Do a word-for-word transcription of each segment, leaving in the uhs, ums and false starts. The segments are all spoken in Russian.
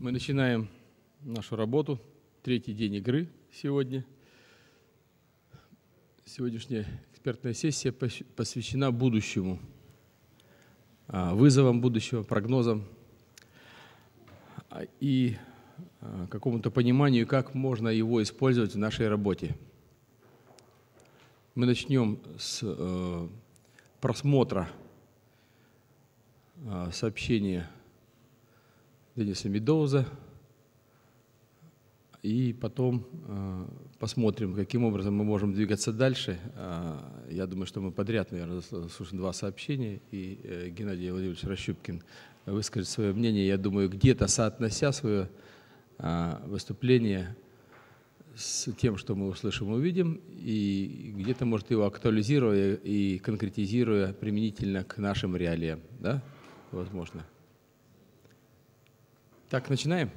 Мы начинаем нашу работу. Третий день игры сегодня. Сегодняшняя экспертная сессия посвящена будущему, вызовам будущего, прогнозам и какому-то пониманию, как можно его использовать в нашей работе. Мы начнем с э, просмотра э, сообщения Денниса Медоуза, и потом э, посмотрим, каким образом мы можем двигаться дальше. Э, я думаю, что мы подряд, наверное, слушаем два сообщения, и э, Геннадий Владимирович Рощупкин выскажет свое мнение. Я думаю, где-то соотнося свое э, выступление с тем, что мы услышим и увидим, и где-то, может, его актуализируя и конкретизируя применительно к нашим реалиям. Да? Возможно. Так, начинаем?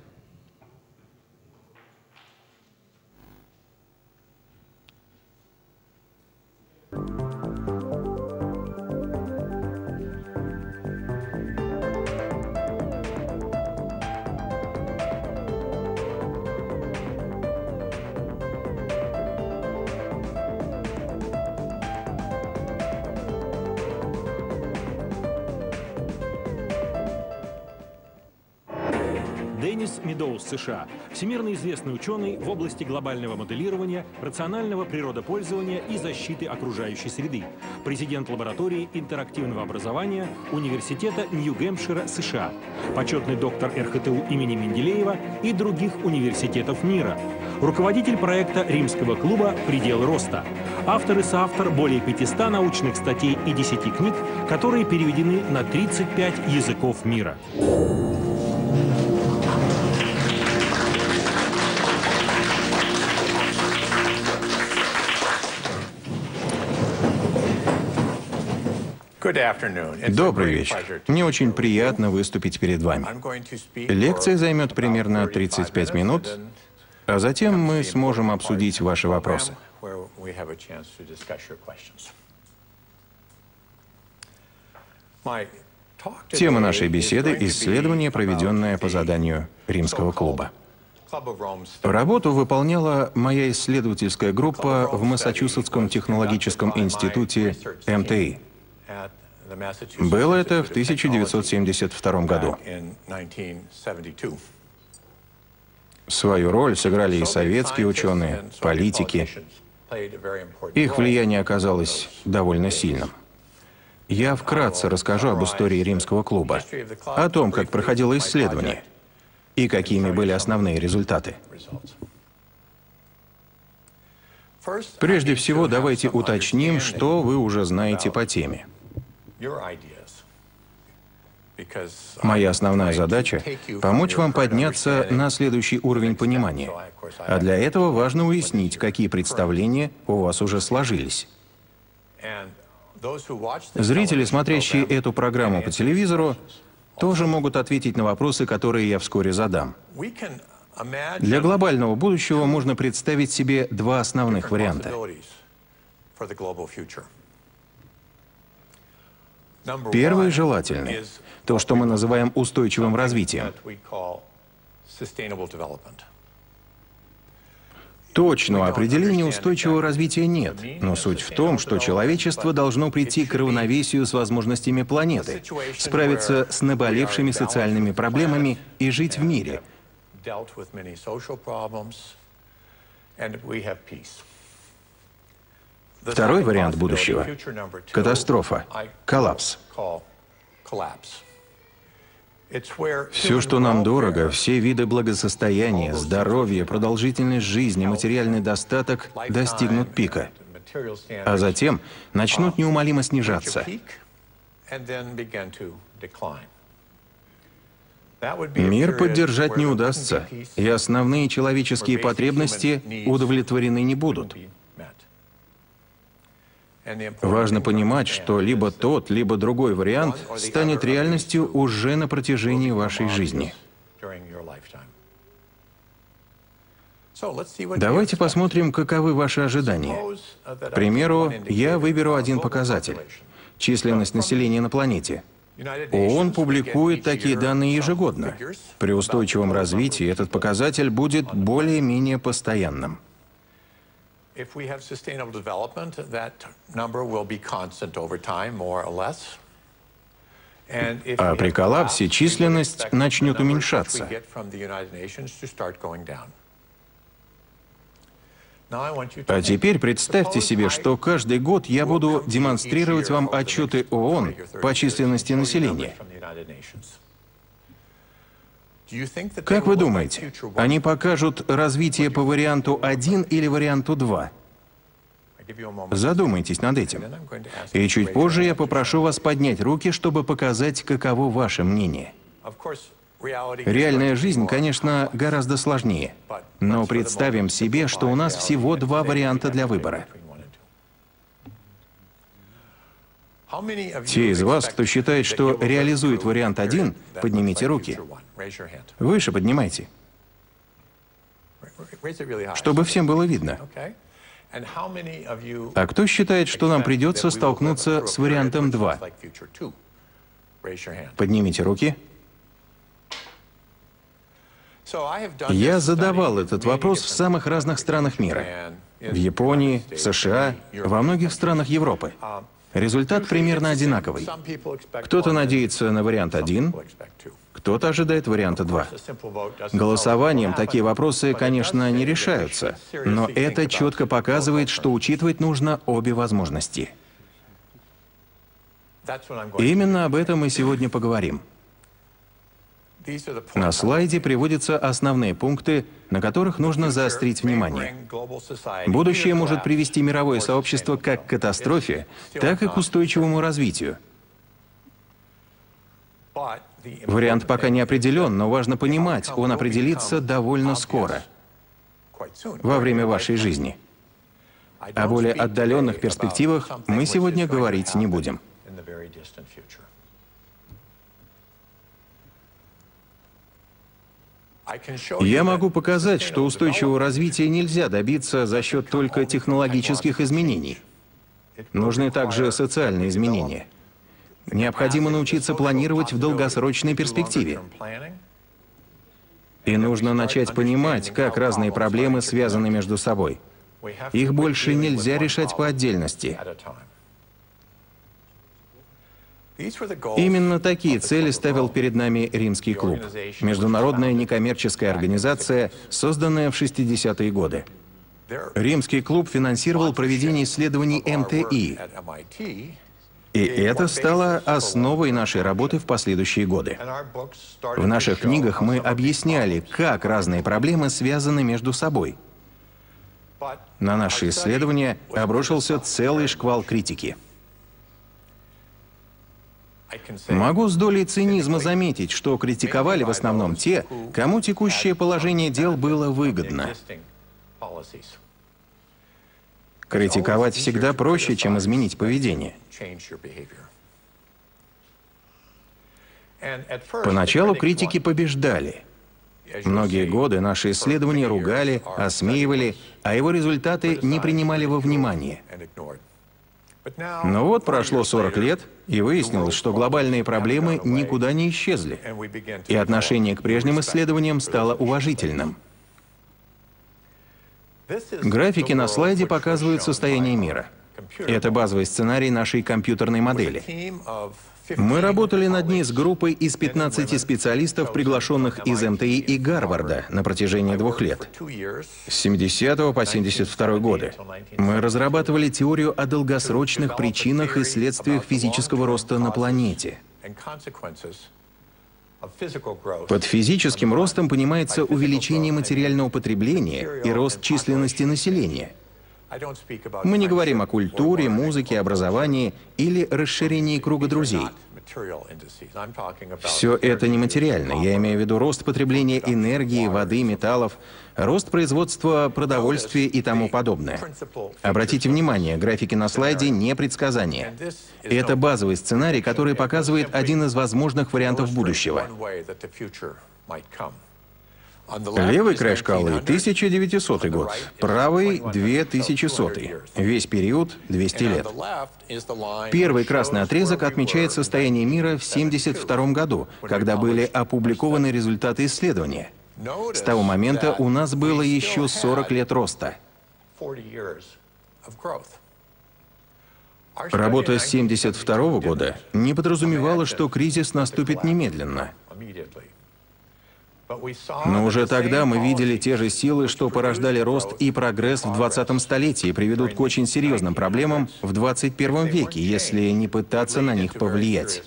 Деннис Медоуз, США. Всемирно известный ученый в области глобального моделирования, рационального природопользования и защиты окружающей среды. Президент лаборатории интерактивного образования Университета Нью-Гэмпшира, США. Почетный доктор эр ха тэ у имени Менделеева и других университетов мира. Руководитель проекта Римского клуба «Пределы роста». Автор и соавтор более пятисот научных статей и десяти книг, которые переведены на тридцать пять языков мира. Добрый вечер. Мне очень приятно выступить перед вами. Лекция займет примерно тридцать пять минут, а затем мы сможем обсудить ваши вопросы. Тема нашей беседы – исследование, проведенное по заданию Римского клуба. Работу выполняла моя исследовательская группа в Массачусетском технологическом институте эм тэ и. Было это в тысяча девятьсот семьдесят втором году. Свою роль сыграли и советские ученые, политики. Их влияние оказалось довольно сильным. Я вкратце расскажу об истории Римского клуба, о том, как проходило исследование и какими были основные результаты. Прежде всего, давайте уточним, что вы уже знаете по теме. Моя основная задача – помочь вам подняться на следующий уровень понимания. А для этого важно уяснить, какие представления у вас уже сложились. Зрители, смотрящие эту программу по телевизору, тоже могут ответить на вопросы, которые я вскоре задам. Для глобального будущего можно представить себе два основных варианта. Первый желательный – то, что мы называем устойчивым развитием. Точного определения устойчивого развития нет, но суть в том, что человечество должно прийти к равновесию с возможностями планеты, справиться с наболевшими социальными проблемами и жить в мире. Второй вариант будущего – катастрофа, коллапс. Все, что нам дорого, все виды благосостояния, здоровье, продолжительность жизни, материальный достаток достигнут пика, а затем начнут неумолимо снижаться. Мир поддержать не удастся, и основные человеческие потребности удовлетворены не будут. Важно понимать, что либо тот, либо другой вариант станет реальностью уже на протяжении вашей жизни. Давайте посмотрим, каковы ваши ожидания. К примеру, я выберу один показатель – численность населения на планете. ООН публикует такие данные ежегодно. При устойчивом развитии этот показатель будет более-менее постоянным. А при коллапсе численность начнет уменьшаться. А теперь представьте себе, что каждый год я буду демонстрировать вам отчеты ООН по численности населения. Как вы думаете, они покажут развитие по варианту один или варианту два? Задумайтесь над этим. И чуть позже я попрошу вас поднять руки, чтобы показать, каково ваше мнение. Реальная жизнь, конечно, гораздо сложнее. Но представим себе, что у нас всего два варианта для выбора. Те из вас, кто считает, что реализует вариант один, поднимите руки. Выше поднимайте. Чтобы всем было видно. А кто считает, что нам придется столкнуться с вариантом два? Поднимите руки. Я задавал этот вопрос в самых разных странах мира. В Японии, в США, во многих странах Европы. Результат примерно одинаковый. Кто-то надеется на вариант один, кто-то ожидает варианта два. Голосованием такие вопросы, конечно, не решаются, но это четко показывает, что учитывать нужно обе возможности. Именно об этом мы сегодня поговорим. На слайде приводятся основные пункты, на которых нужно заострить внимание. Будущее может привести мировое сообщество как к катастрофе, так и к устойчивому развитию. Вариант пока не определен, но важно понимать, он определится довольно скоро, во время вашей жизни. О более отдаленных перспективах мы сегодня говорить не будем. Я могу показать, что устойчивого развития нельзя добиться за счет только технологических изменений. Нужны также социальные изменения. Необходимо научиться планировать в долгосрочной перспективе. И нужно начать понимать, как разные проблемы связаны между собой. Их больше нельзя решать по отдельности. Именно такие цели ставил перед нами Римский клуб, международная некоммерческая организация, созданная в шестидесятые годы. Римский клуб финансировал проведение исследований эм тэ и, и это стало основой нашей работы в последующие годы. В наших книгах мы объясняли, как разные проблемы связаны между собой. На наши исследования обрушился целый шквал критики. Могу с долей цинизма заметить, что критиковали в основном те, кому текущее положение дел было выгодно. Критиковать всегда проще, чем изменить поведение. Поначалу критики побеждали. Многие годы наши исследования ругали, осмеивали, а его результаты не принимали во внимание. Но вот прошло сорок лет, и выяснилось, что глобальные проблемы никуда не исчезли, и отношение к прежним исследованиям стало уважительным. Графики на слайде показывают состояние мира. Это базовый сценарий нашей компьютерной модели. Мы работали над ней с группой из пятнадцати специалистов, приглашенных из эм тэ и и Гарварда на протяжении двух лет, с семидесятого по семьдесят второй годы. Мы разрабатывали теорию о долгосрочных причинах и следствиях физического роста на планете. Под физическим ростом понимается увеличение материального потребления и рост численности населения. Мы не говорим о культуре, музыке, образовании или расширении круга друзей. Все это нематериально. Я имею в виду рост потребления энергии, воды, металлов, рост производства продовольствия и тому подобное. Обратите внимание, графики на слайде не предсказания. Это базовый сценарий, который показывает один из возможных вариантов будущего. Левый край шкалы — тысяча девятисотый год, правый — две тысячи сотый. Весь период — двести лет. Первый красный отрезок отмечает состояние мира в семьдесят втором году, когда были опубликованы результаты исследования. С того момента у нас было еще сорок лет роста. Работа с семьдесят второго года не подразумевала, что кризис наступит немедленно. Но уже тогда мы видели те же силы, что порождали рост и прогресс в двадцатом столетии, и приведут к очень серьезным проблемам в двадцать первом веке, если не пытаться на них повлиять.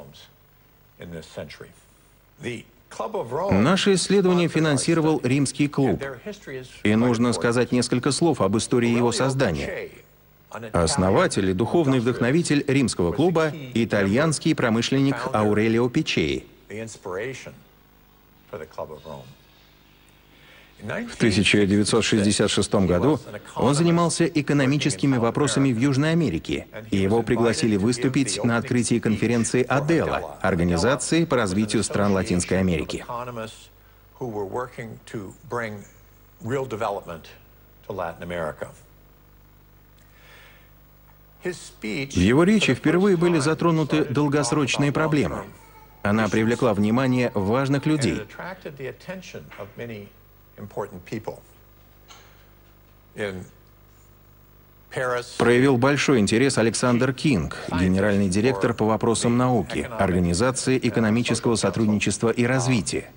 Наше исследование финансировал Римский клуб. И нужно сказать несколько слов об истории его создания. Основатель и духовный вдохновитель Римского клуба — итальянский промышленник Аурелио Пичей. В тысяча девятьсот шестьдесят шестом году он занимался экономическими вопросами в Южной Америке, и его пригласили выступить на открытии конференции АДЕЛА, Организации по развитию стран Латинской Америки. В его речи впервые были затронуты долгосрочные проблемы. Она привлекла внимание важных людей. Проявил большой интерес Александр Кинг, генеральный директор по вопросам науки, Организации экономического сотрудничества и развития.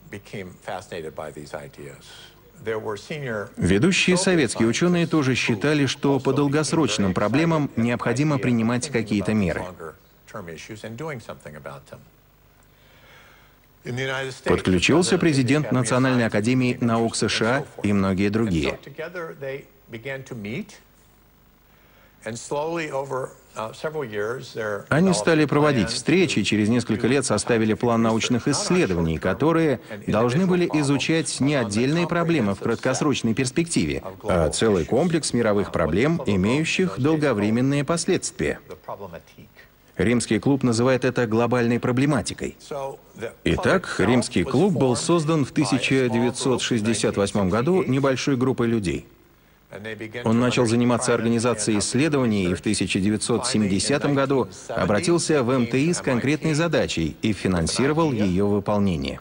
Ведущие советские ученые тоже считали, что по долгосрочным проблемам необходимо принимать какие-то меры. Подключился президент Национальной академии наук США и многие другие. Они стали проводить встречи и через несколько лет составили план научных исследований, которые должны были изучать не отдельные проблемы в краткосрочной перспективе, а целый комплекс мировых проблем, имеющих долговременные последствия. Римский клуб называет это глобальной проблематикой. Итак, Римский клуб был создан в тысяча девятьсот шестьдесят восьмом году небольшой группой людей. Он начал заниматься организацией исследований и в тысяча девятьсот семидесятом году обратился в эм тэ и с конкретной задачей и финансировал ее выполнение.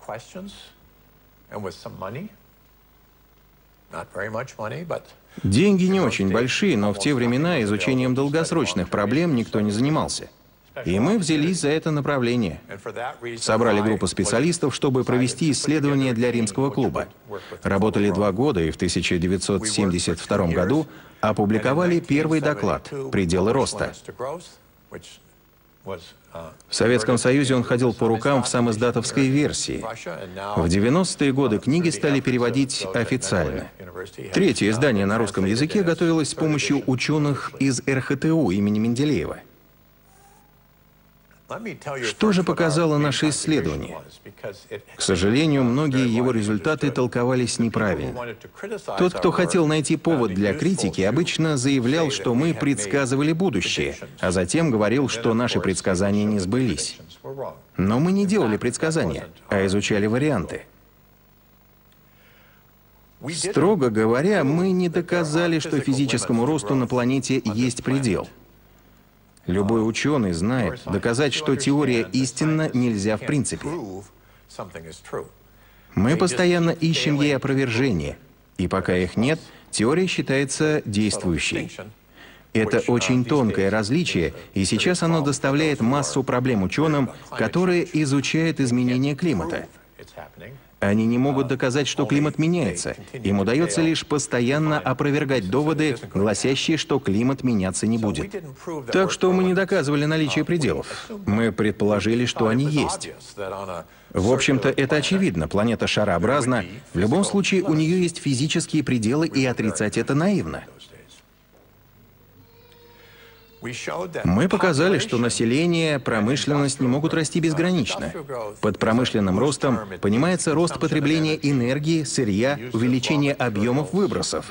Деньги не очень большие, но в те времена изучением долгосрочных проблем никто не занимался. И мы взялись за это направление. Собрали группу специалистов, чтобы провести исследования для Римского клуба. Работали два года и в тысяча девятьсот семьдесят втором году опубликовали первый доклад «Пределы роста». В Советском Союзе он ходил по рукам в самиздатовской версии. В девяностые годы книги стали переводить официально. Третье издание на русском языке готовилось с помощью ученых из эр ха тэ у имени Менделеева. Что же показало наше исследование? К сожалению, многие его результаты толковались неправильно. Тот, кто хотел найти повод для критики, обычно заявлял, что мы предсказывали будущее, а затем говорил, что наши предсказания не сбылись. Но мы не делали предсказания, а изучали варианты. Строго говоря, мы не доказали, что физическому росту на планете есть предел. Любой ученый знает, доказать, что теория истинна, нельзя в принципе. Мы постоянно ищем ей опровержения, и пока их нет, теория считается действующей. Это очень тонкое различие, и сейчас оно доставляет массу проблем ученым, которые изучают изменения климата. Они не могут доказать, что климат меняется. Им удается лишь постоянно опровергать доводы, гласящие, что климат меняться не будет. Так что мы не доказывали наличие пределов. Мы предположили, что они есть. В общем-то, это очевидно. Планета шарообразна. В любом случае, у нее есть физические пределы, и отрицать это наивно. Мы показали, что население, промышленность не могут расти безгранично. Под промышленным ростом понимается рост потребления энергии, сырья, увеличение объемов выбросов.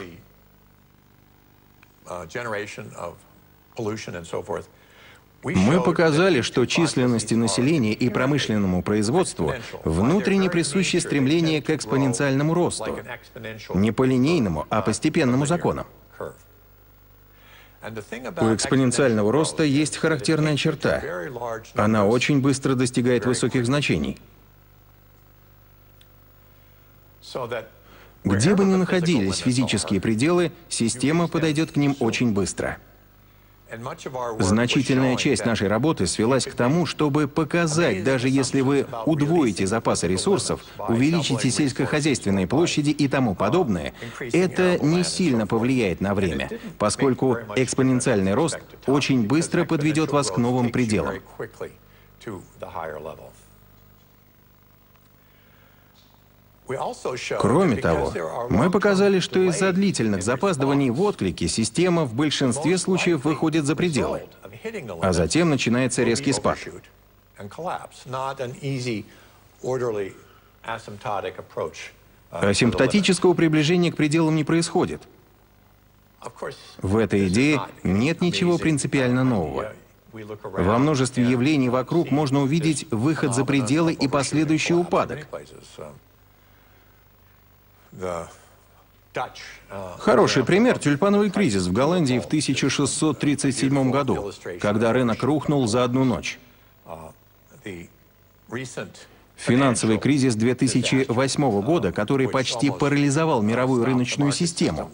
Мы показали, что численности населения и промышленному производству внутренне присуще стремление к экспоненциальному росту, не по линейному, а постепенному законам. У экспоненциального роста есть характерная черта. Она очень быстро достигает высоких значений. Где бы ни находились физические пределы, система подойдет к ним очень быстро. Значительная часть нашей работы свелась к тому, чтобы показать, даже если вы удвоите запасы ресурсов, увеличите сельскохозяйственные площади и тому подобное, это не сильно повлияет на время, поскольку экспоненциальный рост очень быстро подведет вас к новым пределам. Кроме того, мы показали, что из-за длительных запаздываний в отклике система в большинстве случаев выходит за пределы, а затем начинается резкий спад. Асимптотического приближения к пределам не происходит. В этой идее нет ничего принципиально нового. Во множестве явлений вокруг можно увидеть выход за пределы и последующий упадок. Хороший пример — тюльпановый кризис в Голландии в тысяча шестьсот тридцать седьмом году, когда рынок рухнул за одну ночь. Финансовый кризис две тысячи восьмого года, который почти парализовал мировую рыночную систему.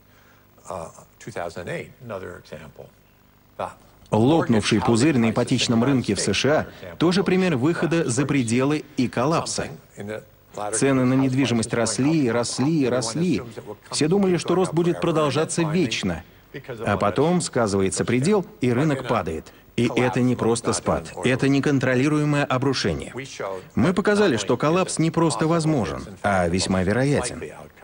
Лопнувший пузырь на ипотечном рынке в США — тоже пример выхода за пределы и коллапса. Цены на недвижимость росли, и росли, и росли. Все думали, что рост будет продолжаться вечно. А потом сказывается предел, и рынок падает. И это не просто спад, это неконтролируемое обрушение. Мы показали, что коллапс не просто возможен, а весьма вероятен.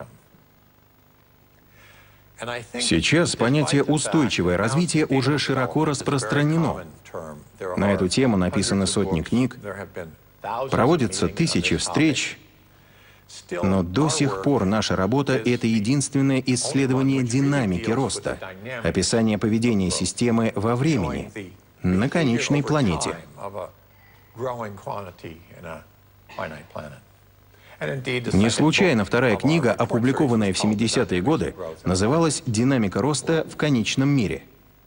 Сейчас понятие «устойчивое развитие» уже широко распространено. На эту тему написаны сотни книг, проводятся тысячи встреч. Но до сих пор наша работа — это единственное исследование динамики роста, описание поведения системы во времени, на конечной планете. Не случайно вторая книга, опубликованная в семидесятые годы, называлась «Динамика роста в конечном мире».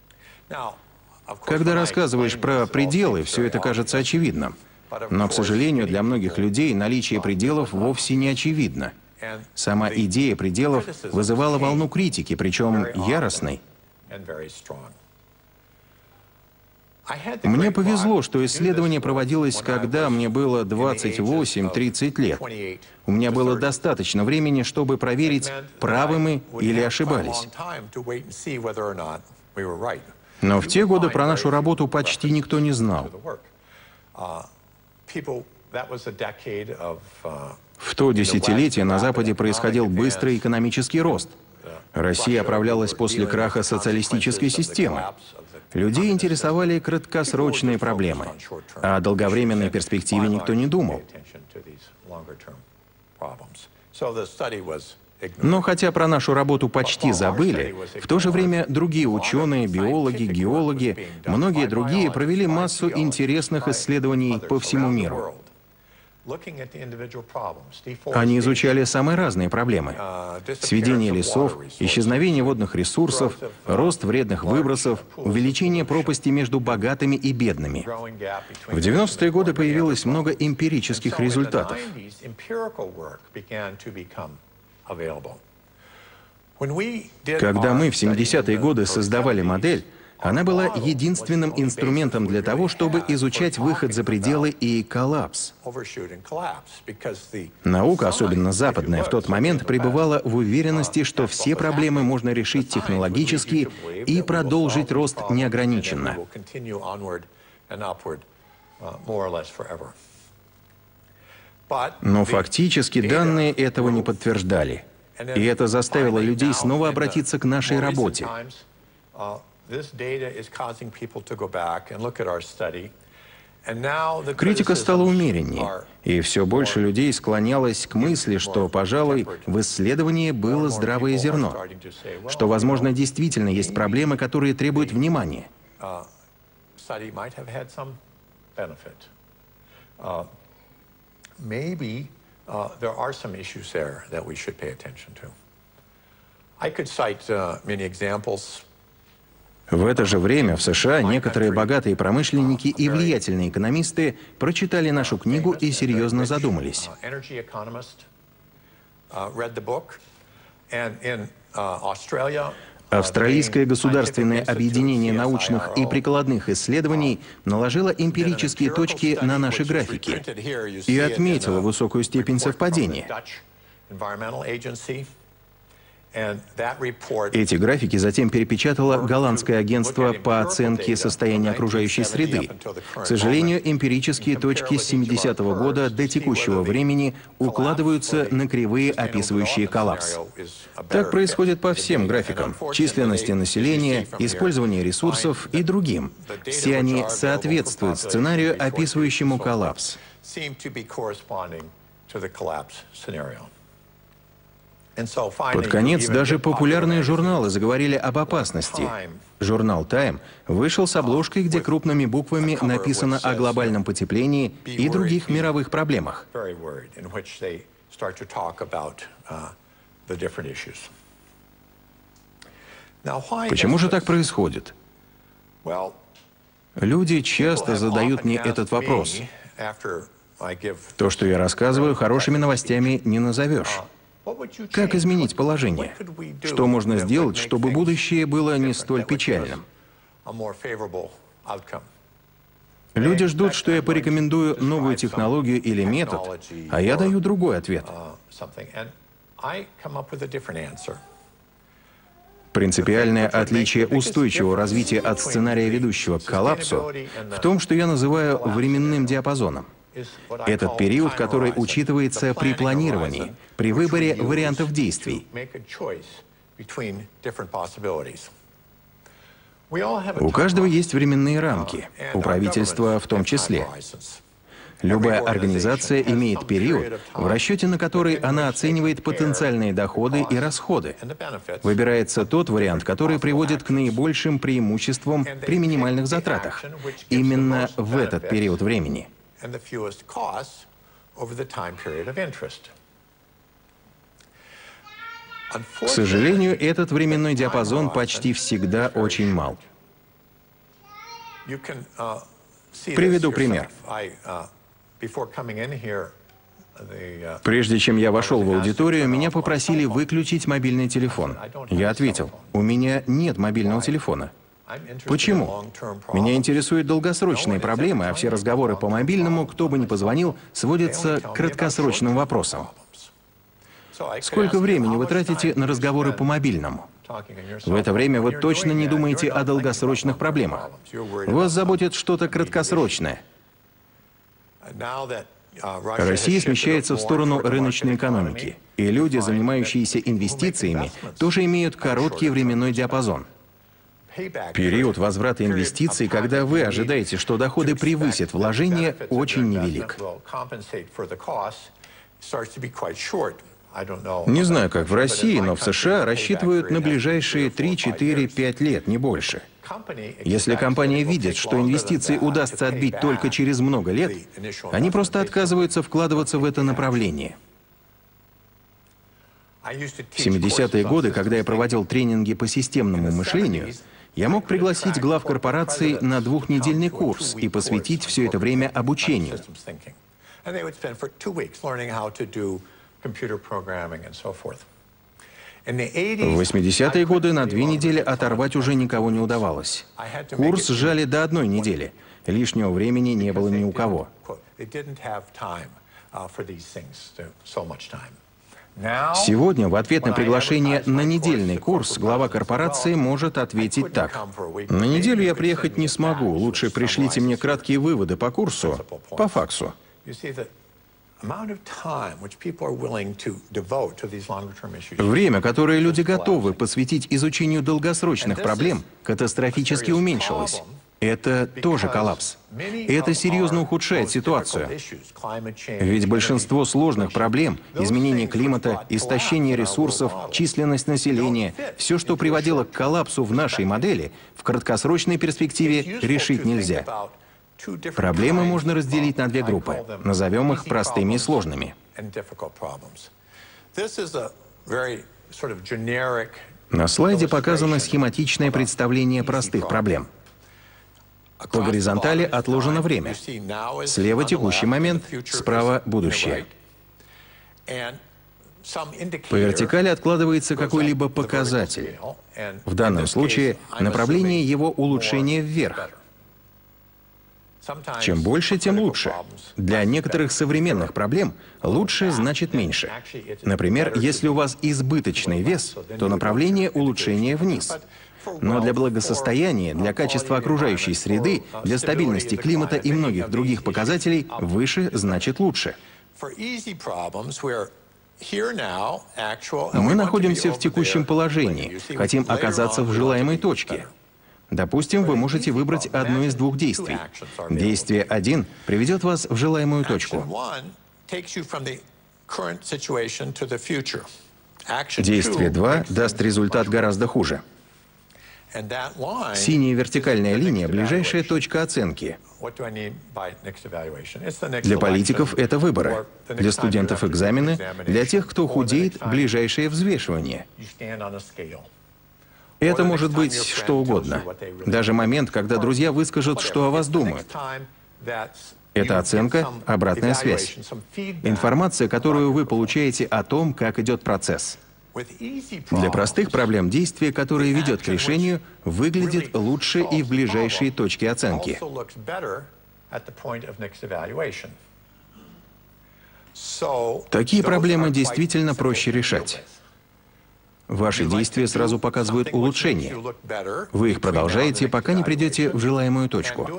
Когда рассказываешь про пределы, все это кажется очевидным. Но, к сожалению, для многих людей наличие пределов вовсе не очевидно. Сама идея пределов вызывала волну критики, причем яростной. Мне повезло, что исследование проводилось, когда мне было двадцать восемь — тридцать лет. У меня было достаточно времени, чтобы проверить, правы мы или ошибались. Но в те годы про нашу работу почти никто не знал. В то десятилетие на Западе происходил быстрый экономический рост. Россия оправлялась после краха социалистической системы. Людей интересовали краткосрочные проблемы, а о долговременной перспективе никто не думал. Но хотя про нашу работу почти забыли, в то же время другие ученые, биологи, геологи, многие другие провели массу интересных исследований по всему миру. Они изучали самые разные проблемы: сведение лесов, исчезновение водных ресурсов, рост вредных выбросов, увеличение пропасти между богатыми и бедными. В девяностые годы появилось много эмпирических результатов. Когда мы в семидесятые годы создавали модель, она была единственным инструментом для того, чтобы изучать выход за пределы и коллапс. Наука, особенно западная, в тот момент пребывала в уверенности, что все проблемы можно решить технологически и продолжить рост неограниченно. Но фактически данные этого не подтверждали. И это заставило людей снова обратиться к нашей работе. Критика стала умереннее, и все больше людей склонялось к мысли, что, пожалуй, в исследовании было здравое зерно, что, возможно, действительно есть проблемы, которые требуют внимания. В это же время в США некоторые богатые промышленники и влиятельные экономисты прочитали нашу книгу и серьезно задумались. Австралийское государственное объединение научных и прикладных исследований наложило эмпирические точки на наши графики и отметило высокую степень совпадения. Эти графики затем перепечатало голландское агентство по оценке состояния окружающей среды. К сожалению, эмпирические точки с семидесятого года до текущего времени укладываются на кривые, описывающие коллапс. Так происходит по всем графикам: численности населения, использование ресурсов и другим. Все они соответствуют сценарию, описывающему коллапс. Под конец даже популярные журналы заговорили об опасности. Журнал Time вышел с обложкой, где крупными буквами написано о глобальном потеплении и других мировых проблемах. Почему же так происходит? Люди часто задают мне этот вопрос. То, что я рассказываю, хорошими новостями не назовешь. Как изменить положение? Что можно сделать, чтобы будущее было не столь печальным? Люди ждут, что я порекомендую новую технологию или метод, а я даю другой ответ. Принципиальное отличие устойчивого развития от сценария, ведущего к коллапсу, в том, что я называю временным диапазоном. Этот период, который учитывается при планировании, при выборе вариантов действий. У каждого есть временные рамки, у правительства в том числе. Любая организация имеет период, в расчете на который она оценивает потенциальные доходы и расходы. Выбирается тот вариант, который приводит к наибольшим преимуществам при минимальных затратах. Именно в этот период времени. К сожалению, этот временной диапазон почти всегда очень мал. Приведу пример. Прежде чем я вошел в аудиторию, меня попросили выключить мобильный телефон. Я ответил: у меня нет мобильного телефона. Почему? Меня интересуют долгосрочные проблемы, а все разговоры по мобильному, кто бы ни позвонил, сводятся к краткосрочным вопросам. Сколько времени вы тратите на разговоры по мобильному? В это время вы точно не думаете о долгосрочных проблемах. Вас заботит что-то краткосрочное. Россия смещается в сторону рыночной экономики, и люди, занимающиеся инвестициями, тоже имеют короткий временной диапазон. Период возврата инвестиций, когда вы ожидаете, что доходы превысят вложения, очень невелик. Не знаю, как в России, но в США рассчитывают на ближайшие три, четыре, пять лет, не больше. Если компания видит, что инвестиции удастся отбить только через много лет, они просто отказываются вкладываться в это направление. В семидесятые годы, когда я проводил тренинги по системному мышлению, я мог пригласить глав корпораций на двухнедельный курс и посвятить все это время обучению. В восьмидесятые годы на две недели оторвать уже никого не удавалось. Курс сжали до одной недели. Лишнего времени не было ни у кого. Сегодня в ответ на приглашение на недельный курс глава корпорации может ответить так: на неделю я приехать не смогу, лучше пришлите мне краткие выводы по курсу, по факсу. Время, которое люди готовы посвятить изучению долгосрочных проблем, катастрофически уменьшилось. Это тоже коллапс. И это серьезно ухудшает ситуацию. Ведь большинство сложных проблем – изменение климата, истощение ресурсов, численность населения – все, что приводило к коллапсу в нашей модели, в краткосрочной перспективе решить нельзя. Проблемы можно разделить на две группы. Назовем их простыми и сложными. На слайде показано схематичное представление простых проблем. По горизонтали отложено время. Слева текущий момент, справа будущее. По вертикали откладывается какой-либо показатель. В данном случае направление его улучшения вверх. Чем больше, тем лучше. Для некоторых современных проблем лучше значит меньше. Например, если у вас избыточный вес, то направление улучшения вниз. Но для благосостояния, для качества окружающей среды, для стабильности климата и многих других показателей выше значит лучше. Мы находимся в текущем положении, хотим оказаться в желаемой точке. Допустим, вы можете выбрать одно из двух действий. Действие один приведет вас в желаемую точку. Действие два даст результат гораздо хуже. Синяя вертикальная линия – ближайшая точка оценки. Для политиков это выборы, для студентов экзамены, для тех, кто худеет – ближайшее взвешивание. Это может быть что угодно. Даже момент, когда друзья выскажут, что о вас думают. Это оценка, обратная связь. Информация, которую вы получаете о том, как идет процесс. Для простых проблем действие, которое ведет к решению, выглядит лучше и в ближайшей точке оценки. Такие проблемы действительно проще решать. Ваши действия сразу показывают улучшение. Вы их продолжаете, пока не придете в желаемую точку.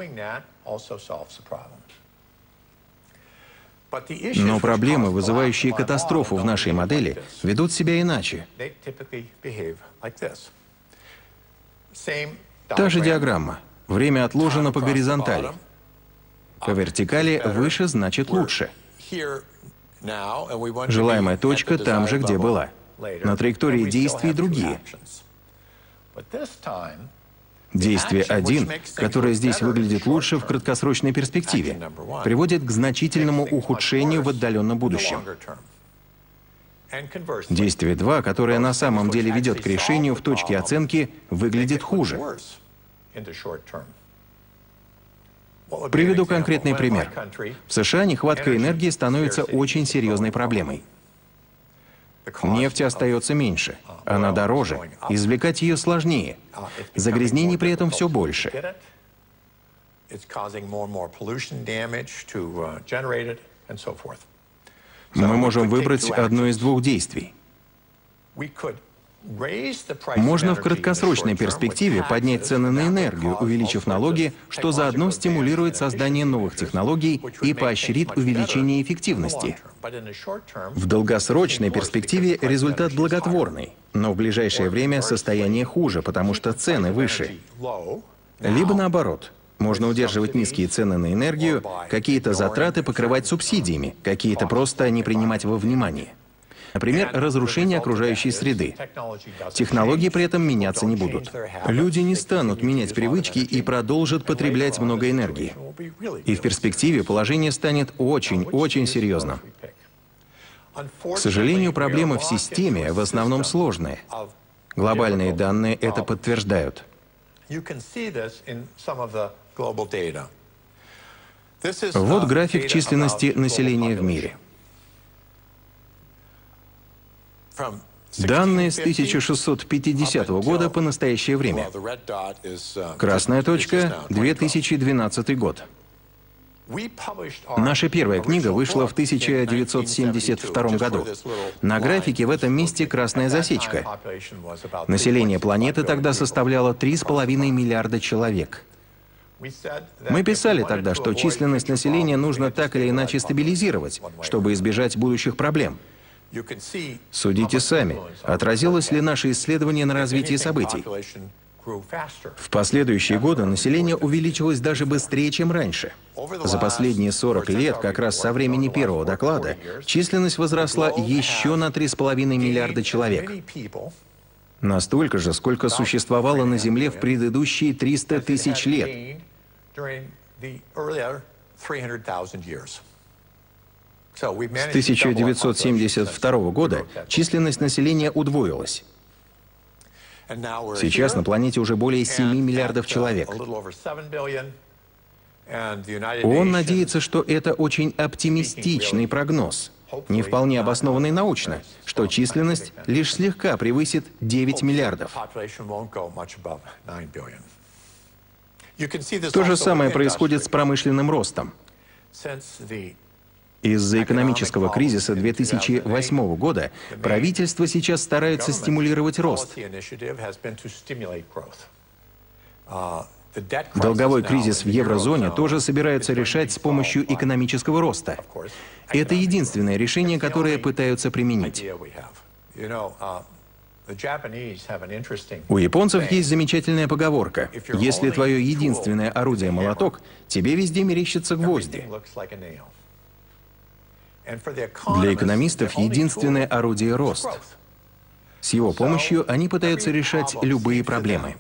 Но проблемы, вызывающие катастрофу в нашей модели, ведут себя иначе. Та же диаграмма. Время отложено по горизонтали. По вертикали выше значит лучше. Желаемая точка там же, где была. На траектории действий другие. Действие один, которое здесь выглядит лучше в краткосрочной перспективе, приводит к значительному ухудшению в отдаленном будущем. Действие два, которое на самом деле ведет к решению в точке оценки, выглядит хуже. Приведу конкретный пример. В США нехватка энергии становится очень серьезной проблемой. Нефти остается меньше, она дороже, извлекать ее сложнее, загрязнений при этом все больше. Мы можем выбрать одно из двух действий. Можно в краткосрочной перспективе поднять цены на энергию, увеличив налоги, что заодно стимулирует создание новых технологий и поощрит увеличение эффективности. В долгосрочной перспективе результат благотворный, но в ближайшее время состояние хуже, потому что цены выше. Либо наоборот. Можно удерживать низкие цены на энергию, какие-то затраты покрывать субсидиями, какие-то просто не принимать во внимание. Например, разрушение окружающей среды. Технологии при этом меняться не будут. Люди не станут менять привычки и продолжат потреблять много энергии. И в перспективе положение станет очень-очень серьезным. К сожалению, проблемы в системе в основном сложные. Глобальные данные это подтверждают. Вот график численности населения в мире. Данные с тысяча шестьсот пятидесятого года по настоящее время. Красная точка – две тысячи двенадцатый год. Наша первая книга вышла в тысяча девятьсот семьдесят втором году. На графике в этом месте красная засечка. Население планеты тогда составляло три с половиной миллиарда человек. Мы писали тогда, что численность населения нужно так или иначе стабилизировать, чтобы избежать будущих проблем. Судите сами, отразилось ли наше исследование на развитии событий. В последующие годы население увеличилось даже быстрее, чем раньше. За последние сорок лет, как раз со времени первого доклада, численность возросла еще на три с половиной миллиарда человек. Настолько же, сколько существовало на Земле в предыдущие триста тысяч лет. С тысяча девятьсот семьдесят второго года численность населения удвоилась. Сейчас на планете уже более семи миллиардов человек. ООН надеется, что это очень оптимистичный прогноз, не вполне обоснованный научно, что численность лишь слегка превысит девять миллиардов. То же самое происходит с промышленным ростом. Из-за экономического кризиса две тысячи восьмого года правительство сейчас старается стимулировать рост. Долговой кризис в еврозоне тоже собираются решать с помощью экономического роста. Это единственное решение, которое пытаются применить. У японцев есть замечательная поговорка: «Если твое единственное орудие молоток, тебе везде мерещатся гвозди». Для экономистов единственное орудие — рост. С его помощью они пытаются решать любые проблемы.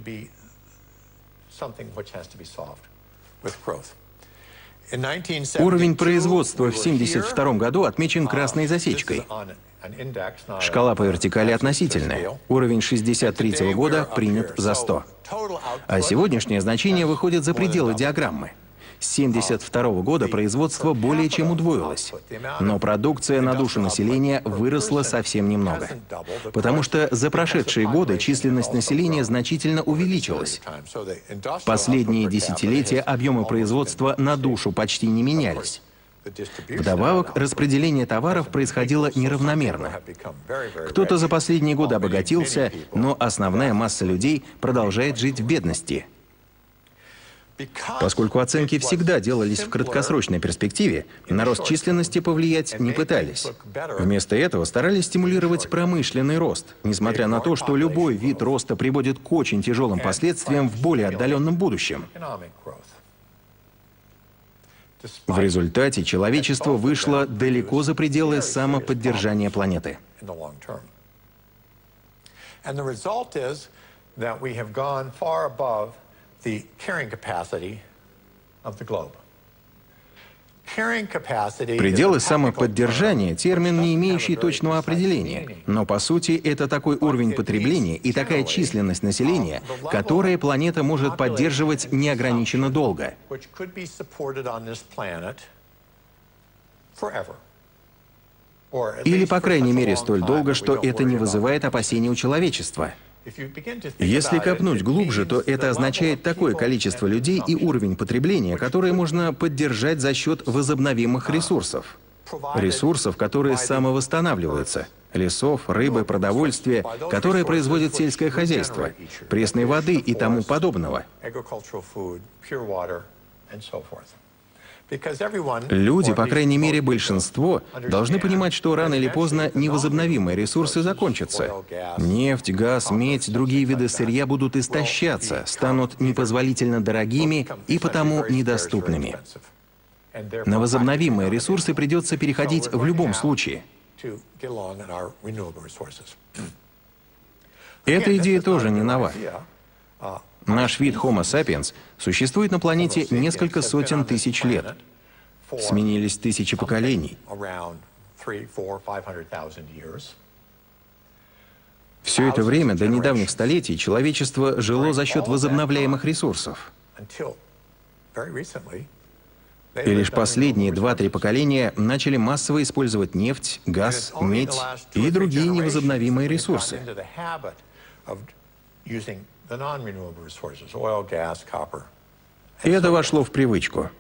Уровень производства в тысяча девятьсот семьдесят втором году отмечен красной засечкой. Шкала по вертикали относительная. Уровень шестьдесят третьего года принят за сто. А сегодняшнее значение выходит за пределы диаграммы. С семьдесят второго года производство более чем удвоилось, но продукция на душу населения выросла совсем немного, потому что за прошедшие годы численность населения значительно увеличилась. Последние десятилетия объемы производства на душу почти не менялись. Вдобавок, распределение товаров происходило неравномерно. Кто-то за последние годы обогатился, но основная масса людей продолжает жить в бедности. Поскольку оценки всегда делались в краткосрочной перспективе, на рост численности повлиять не пытались. Вместо этого старались стимулировать промышленный рост, несмотря на то, что любой вид роста приводит к очень тяжелым последствиям в более отдаленном будущем. В результате человечество вышло далеко за пределы самоподдержания планеты. Пределы самоподдержания — термин, не имеющий точного определения, но по сути это такой уровень потребления и такая численность населения, которое планета может поддерживать неограниченно долго. Или, по крайней мере, столь долго, что это не вызывает опасений у человечества. Если копнуть глубже, то это означает такое количество людей и уровень потребления, которое можно поддержать за счет возобновимых ресурсов. Ресурсов, которые самовосстанавливаются. Лесов, рыбы, продовольствия, которые производит сельское хозяйство, пресной воды и тому подобного. Люди, по крайней мере большинство, должны понимать, что рано или поздно невозобновимые ресурсы закончатся. Нефть, газ, медь, другие виды сырья будут истощаться, станут непозволительно дорогими и потому недоступными. На возобновимые ресурсы придется переходить в любом случае. Эта идея тоже не нова. Наш вид Homo sapiens существует на планете несколько сотен тысяч лет. Сменились тысячи поколений. Все это время, до недавних столетий, человечество жило за счет возобновляемых ресурсов. И лишь последние два-три поколения начали массово использовать нефть, газ, медь и другие невозобновимые ресурсы. И это вошло в привычку.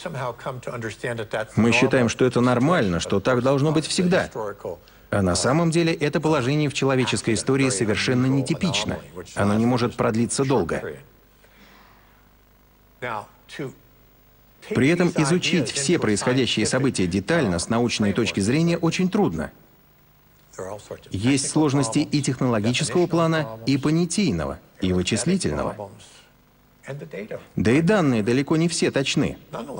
Мы считаем, что это нормально, что так должно быть всегда. А на самом деле это положение в человеческой истории совершенно нетипично. Оно не может продлиться долго. При этом изучить все происходящие события детально с научной точки зрения очень трудно. Есть сложности и технологического плана, и понятийного. и вычислительного. Да и данные далеко не все точны.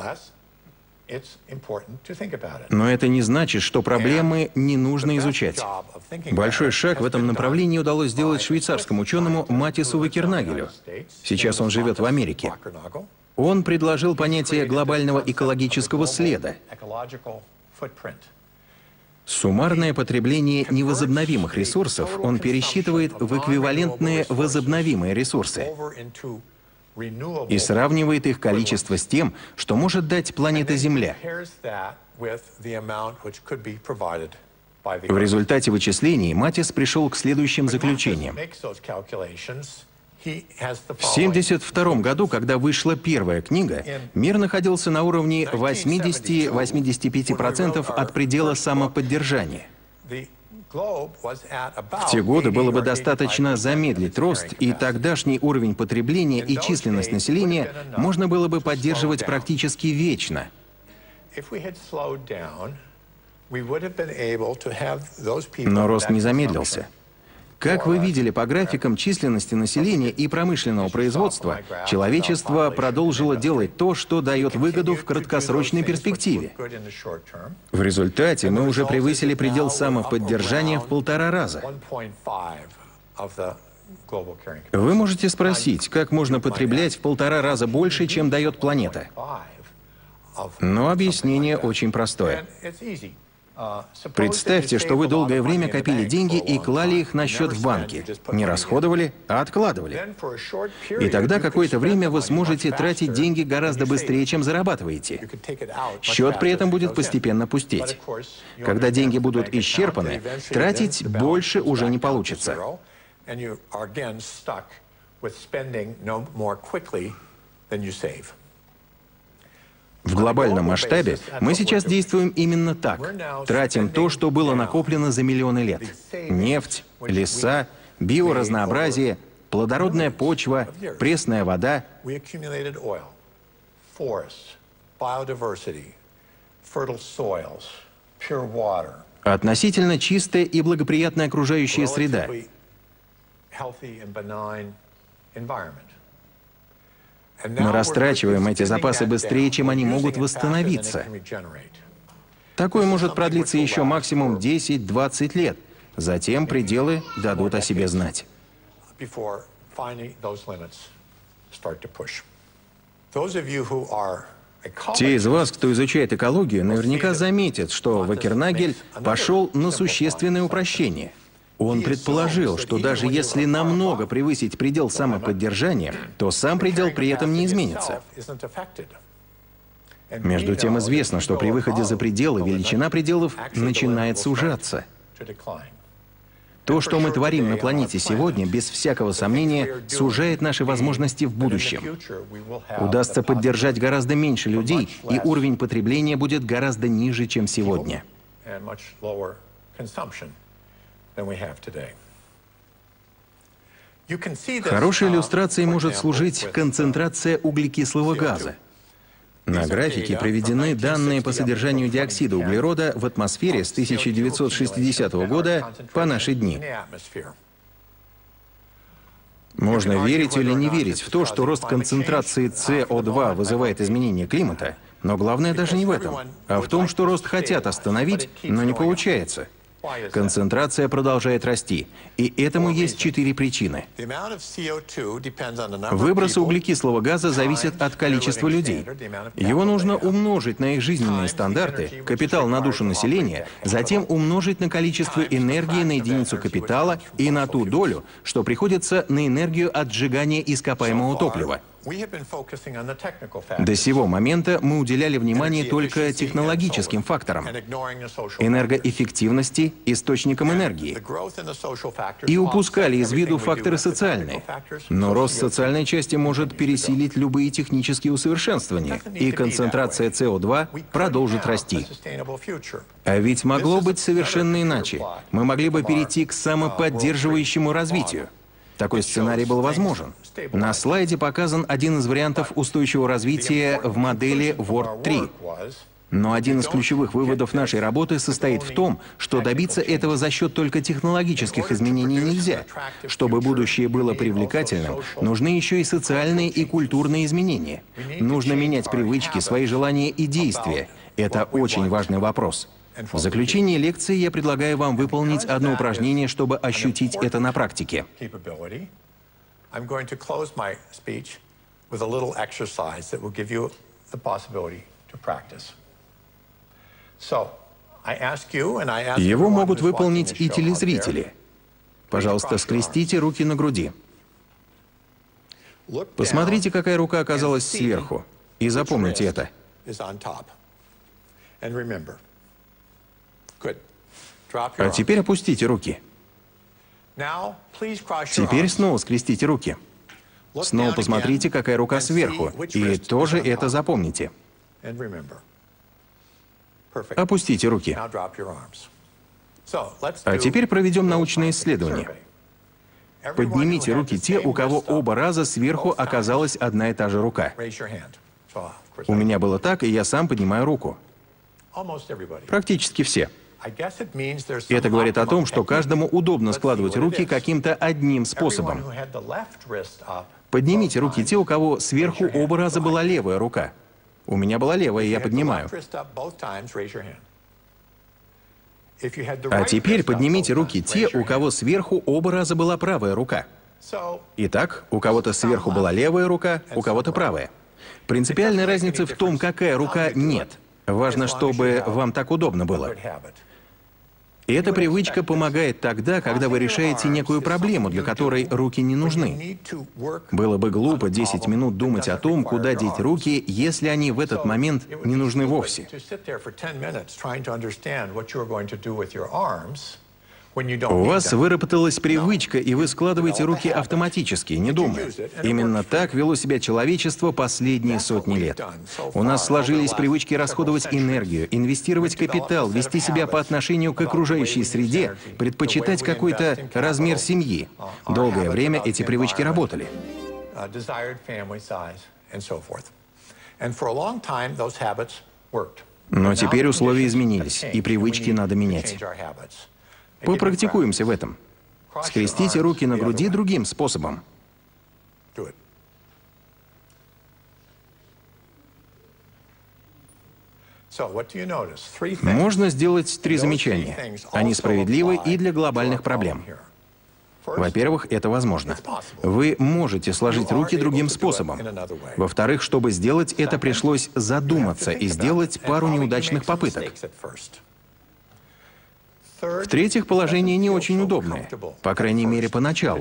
Но это не значит, что проблемы не нужно изучать. Большой шаг в этом направлении удалось сделать швейцарскому ученому Матису Вакернагелю. Сейчас он живет в Америке. Он предложил понятие глобального экологического следа. Суммарное потребление невозобновимых ресурсов он пересчитывает в эквивалентные возобновимые ресурсы и сравнивает их количество с тем, что может дать планета Земля. В результате вычислений Матис пришел к следующим заключениям. В семьдесят втором году, когда вышла первая книга, мир находился на уровне восьмидесяти-восьмидесяти пяти процентов от предела самоподдержания. В те годы было бы достаточно замедлить рост, и тогдашний уровень потребления и численность населения можно было бы поддерживать практически вечно. Но рост не замедлился. Как вы видели по графикам численности населения и промышленного производства, человечество продолжило делать то, что дает выгоду в краткосрочной перспективе. В результате мы уже превысили предел самоподдержания в полтора раза. Вы можете спросить, как можно потреблять в полтора раза больше, чем дает планета? Но объяснение очень простое. Представьте, что вы долгое время копили деньги и клали их на счет в банке. Не расходовали, а откладывали. И тогда какое-то время вы сможете тратить деньги гораздо быстрее, чем зарабатываете. Счет при этом будет постепенно пустеть. Когда деньги будут исчерпаны, тратить больше уже не получится. В глобальном масштабе мы сейчас действуем именно так. Тратим то, что было накоплено за миллионы лет. Нефть, леса, биоразнообразие, плодородная почва, пресная вода. Относительно чистая и благоприятная окружающая среда. Мы растрачиваем эти запасы быстрее, чем они могут восстановиться. Такое может продлиться еще максимум десять-двадцать лет. Затем пределы дадут о себе знать. Те из вас, кто изучает экологию, наверняка заметят, что Вакернагель пошел на существенное упрощение. Он предположил, что даже если намного превысить предел самоподдержания, то сам предел при этом не изменится. Между тем известно, что при выходе за пределы величина пределов начинает сужаться. То, что мы творим на планете сегодня, без всякого сомнения, сужает наши возможности в будущем. Удастся поддержать гораздо меньше людей, и уровень потребления будет гораздо ниже, чем сегодня. Хорошей иллюстрацией может служить концентрация углекислого газа. На графике приведены данные по содержанию диоксида углерода в атмосфере с тысяча девятьсот шестидесятого года по наши дни. Можно верить или не верить в то, что рост концентрации С О два вызывает изменение климата, но главное даже не в этом, а в том, что рост хотят остановить, но не получается. Концентрация продолжает расти, и этому есть четыре причины. Выбросы углекислого газа зависят от количества людей. Его нужно умножить на их жизненные стандарты, капитал на душу населения, затем умножить на количество энергии на единицу капитала и на ту долю, что приходится на энергию от сжигания ископаемого топлива. До сего момента мы уделяли внимание только технологическим факторам, энергоэффективности, источникам энергии, и упускали из виду факторы социальные. Но рост социальной части может пересилить любые технические усовершенствования, и концентрация С О два продолжит расти. А ведь могло быть совершенно иначе. Мы могли бы перейти к самоподдерживающему развитию. Такой сценарий был возможен. На слайде показан один из вариантов устойчивого развития в модели Ворд три. Но один из ключевых выводов нашей работы состоит в том, что добиться этого за счет только технологических изменений нельзя. Чтобы будущее было привлекательным, нужны еще и социальные и культурные изменения. Нужно менять привычки, свои желания и действия. Это очень важный вопрос. В заключение лекции я предлагаю вам выполнить одно упражнение, чтобы ощутить это на практике. Его могут выполнить и телезрители. Пожалуйста, скрестите руки на груди. Посмотрите, какая рука оказалась сверху, и запомните это. А теперь опустите руки. Теперь снова скрестите руки. Снова посмотрите, какая рука сверху, и тоже это запомните. Опустите руки. А теперь проведем научное исследование. Поднимите руки те, у кого оба раза сверху оказалась одна и та же рука. У меня было так, и я сам поднимаю руку. Практически все. Это говорит о том, что каждому удобно складывать руки каким-то одним способом. Поднимите руки те, у кого сверху оба раза была левая рука. У меня была левая, и я поднимаю. А теперь поднимите руки те, у кого сверху оба раза была правая рука. Итак, у кого-то сверху была левая рука, у кого-то правая. Принципиальной разницы в том, какая рука, нет. Важно, чтобы вам так удобно было. И эта привычка помогает тогда, когда вы решаете некую проблему, для которой руки не нужны. Было бы глупо десять минут думать о том, куда деть руки, если они в этот момент не нужны вовсе. У вас выработалась привычка, и вы складываете руки автоматически, не думая. Именно так вело себя человечество последние сотни лет. У нас сложились привычки расходовать энергию, инвестировать капитал, вести себя по отношению к окружающей среде, предпочитать какой-то размер семьи. Долгое время эти привычки работали. Но теперь условия изменились, и привычки надо менять. Попрактикуемся в этом. Скрестите руки на груди другим способом. Можно сделать три замечания. Они справедливы и для глобальных проблем. Во-первых, это возможно. Вы можете сложить руки другим способом. Во-вторых, чтобы сделать это, пришлось задуматься и сделать пару неудачных попыток. В-третьих, положение не очень удобное, по крайней мере, поначалу.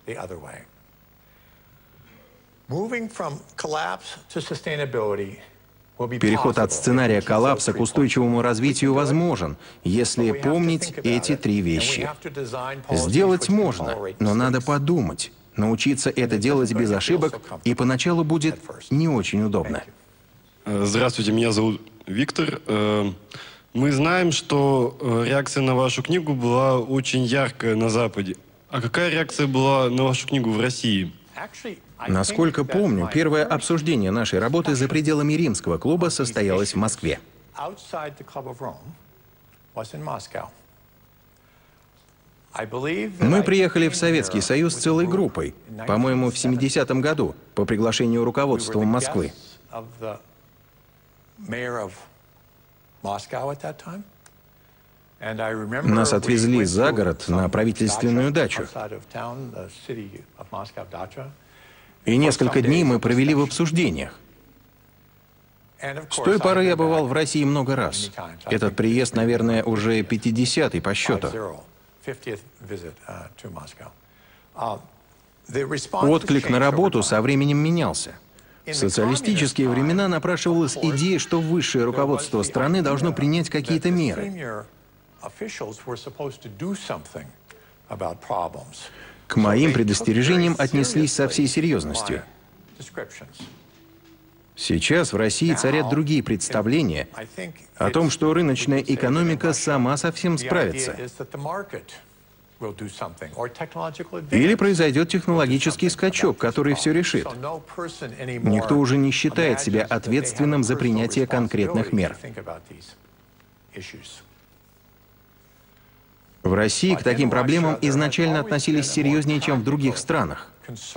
Переход от сценария коллапса к устойчивому развитию возможен, если помнить эти три вещи. Сделать можно, но надо подумать. Научиться это делать без ошибок, и поначалу будет не очень удобно. Здравствуйте, меня зовут Виктор. Мы знаем, что реакция на вашу книгу была очень яркая на Западе. А какая реакция была на вашу книгу в России? Насколько помню, первое обсуждение нашей работы за пределами Римского клуба состоялось в Москве. Мы приехали в Советский Союз целой группой, по-моему, в семидесятом году, по приглашению руководства Москвы. Нас отвезли за город на правительственную дачу. И несколько дней мы провели в обсуждениях. С той поры я бывал в России много раз. Этот приезд, наверное, уже пятидесятый по счету. Отклик на работу со временем менялся. В социалистические времена напрашивалась идея, что высшее руководство страны должно принять какие-то меры. К моим предостережениям отнеслись со всей серьезностью. Сейчас в России царят другие представления о том, что рыночная экономика сама со всем справится. Или произойдет технологический скачок, который все решит. Никто уже не считает себя ответственным за принятие конкретных мер. В России к таким проблемам изначально относились серьезнее, чем в других странах.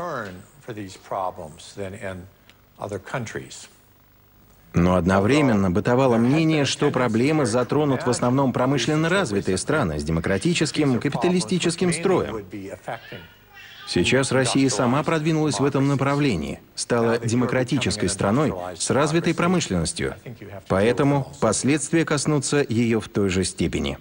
Но одновременно бытовало мнение, что проблемы затронут в основном промышленно развитые страны с демократическим, капиталистическим строем. Сейчас Россия сама продвинулась в этом направлении, стала демократической страной с развитой промышленностью. Поэтому последствия коснутся ее в той же степени.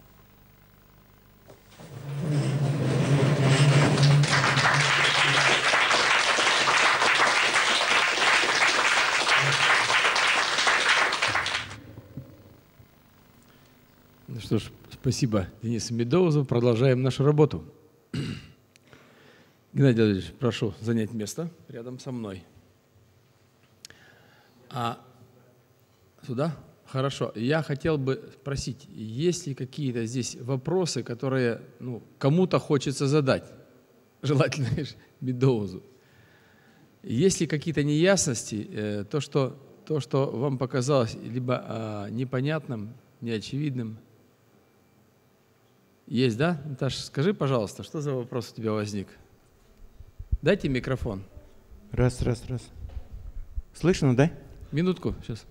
Ну что ж, спасибо Денису Медоузу. Продолжаем нашу работу. Геннадий Владимирович, прошу занять место рядом со мной. А сюда? Хорошо. Я хотел бы спросить, есть ли какие-то здесь вопросы, которые ну, кому-то хочется задать, желательно Медоузу. Есть ли какие-то неясности, э, то, что, то, что вам показалось либо э, непонятным, неочевидным? Есть, да? Наташа, скажи, пожалуйста, что за вопрос у тебя возник? Дайте микрофон. Раз, раз, раз. Слышно, да? Минутку, сейчас.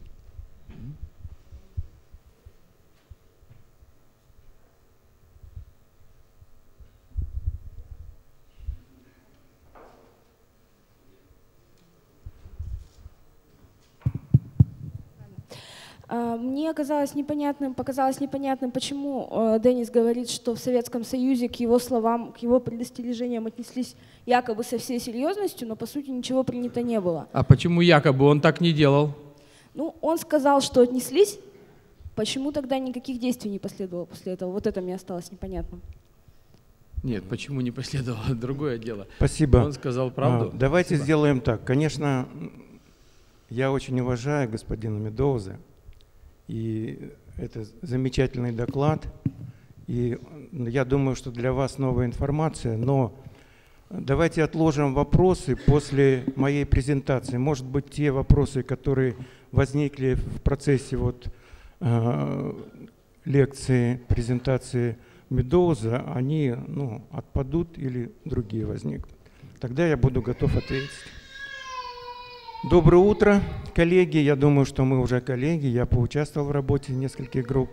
Мне оказалось непонятным, показалось непонятным, почему Денис говорит, что в Советском Союзе к его словам, к его предостережениям отнеслись якобы со всей серьезностью, но по сути ничего принято не было. А почему якобы он так не делал? Ну, он сказал, что отнеслись, почему тогда никаких действий не последовало после этого? Вот это мне осталось непонятным. Нет, почему не последовало? Другое дело. Спасибо. Он сказал правду. А, давайте Спасибо. сделаем так. Конечно, я очень уважаю господина Медоуза. И это замечательный доклад. И я думаю, что для вас новая информация. Но давайте отложим вопросы после моей презентации. Может быть, те вопросы, которые возникли в процессе вот, э, лекции, презентации Медоуза, они ну, отпадут или другие возникнут. Тогда я буду готов ответить. Доброе утро, коллеги. Я думаю, что мы уже коллеги. Я поучаствовал в работе нескольких групп.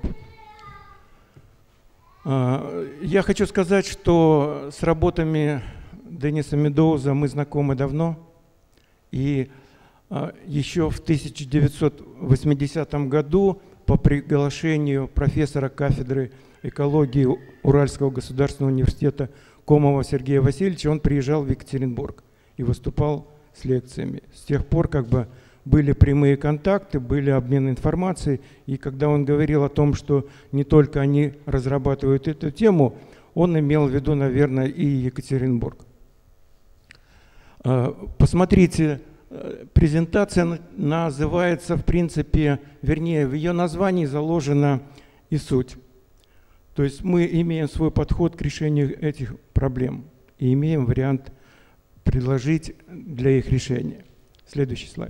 Я хочу сказать, что с работами Дениса Медоуза мы знакомы давно. И еще в тысяча девятьсот восьмидесятом году по приглашению профессора кафедры экологии Уральского государственного университета Комова Сергея Васильевича он приезжал в Екатеринбург и выступал с лекциями. С тех пор как бы были прямые контакты, были обмен информацией, и когда он говорил о том, что не только они разрабатывают эту тему, он имел в виду, наверное, и Екатеринбург. Посмотрите, презентация называется, в принципе, вернее, в ее названии заложена и суть. То есть мы имеем свой подход к решению этих проблем и имеем вариант предложить для их решения. Следующий слайд.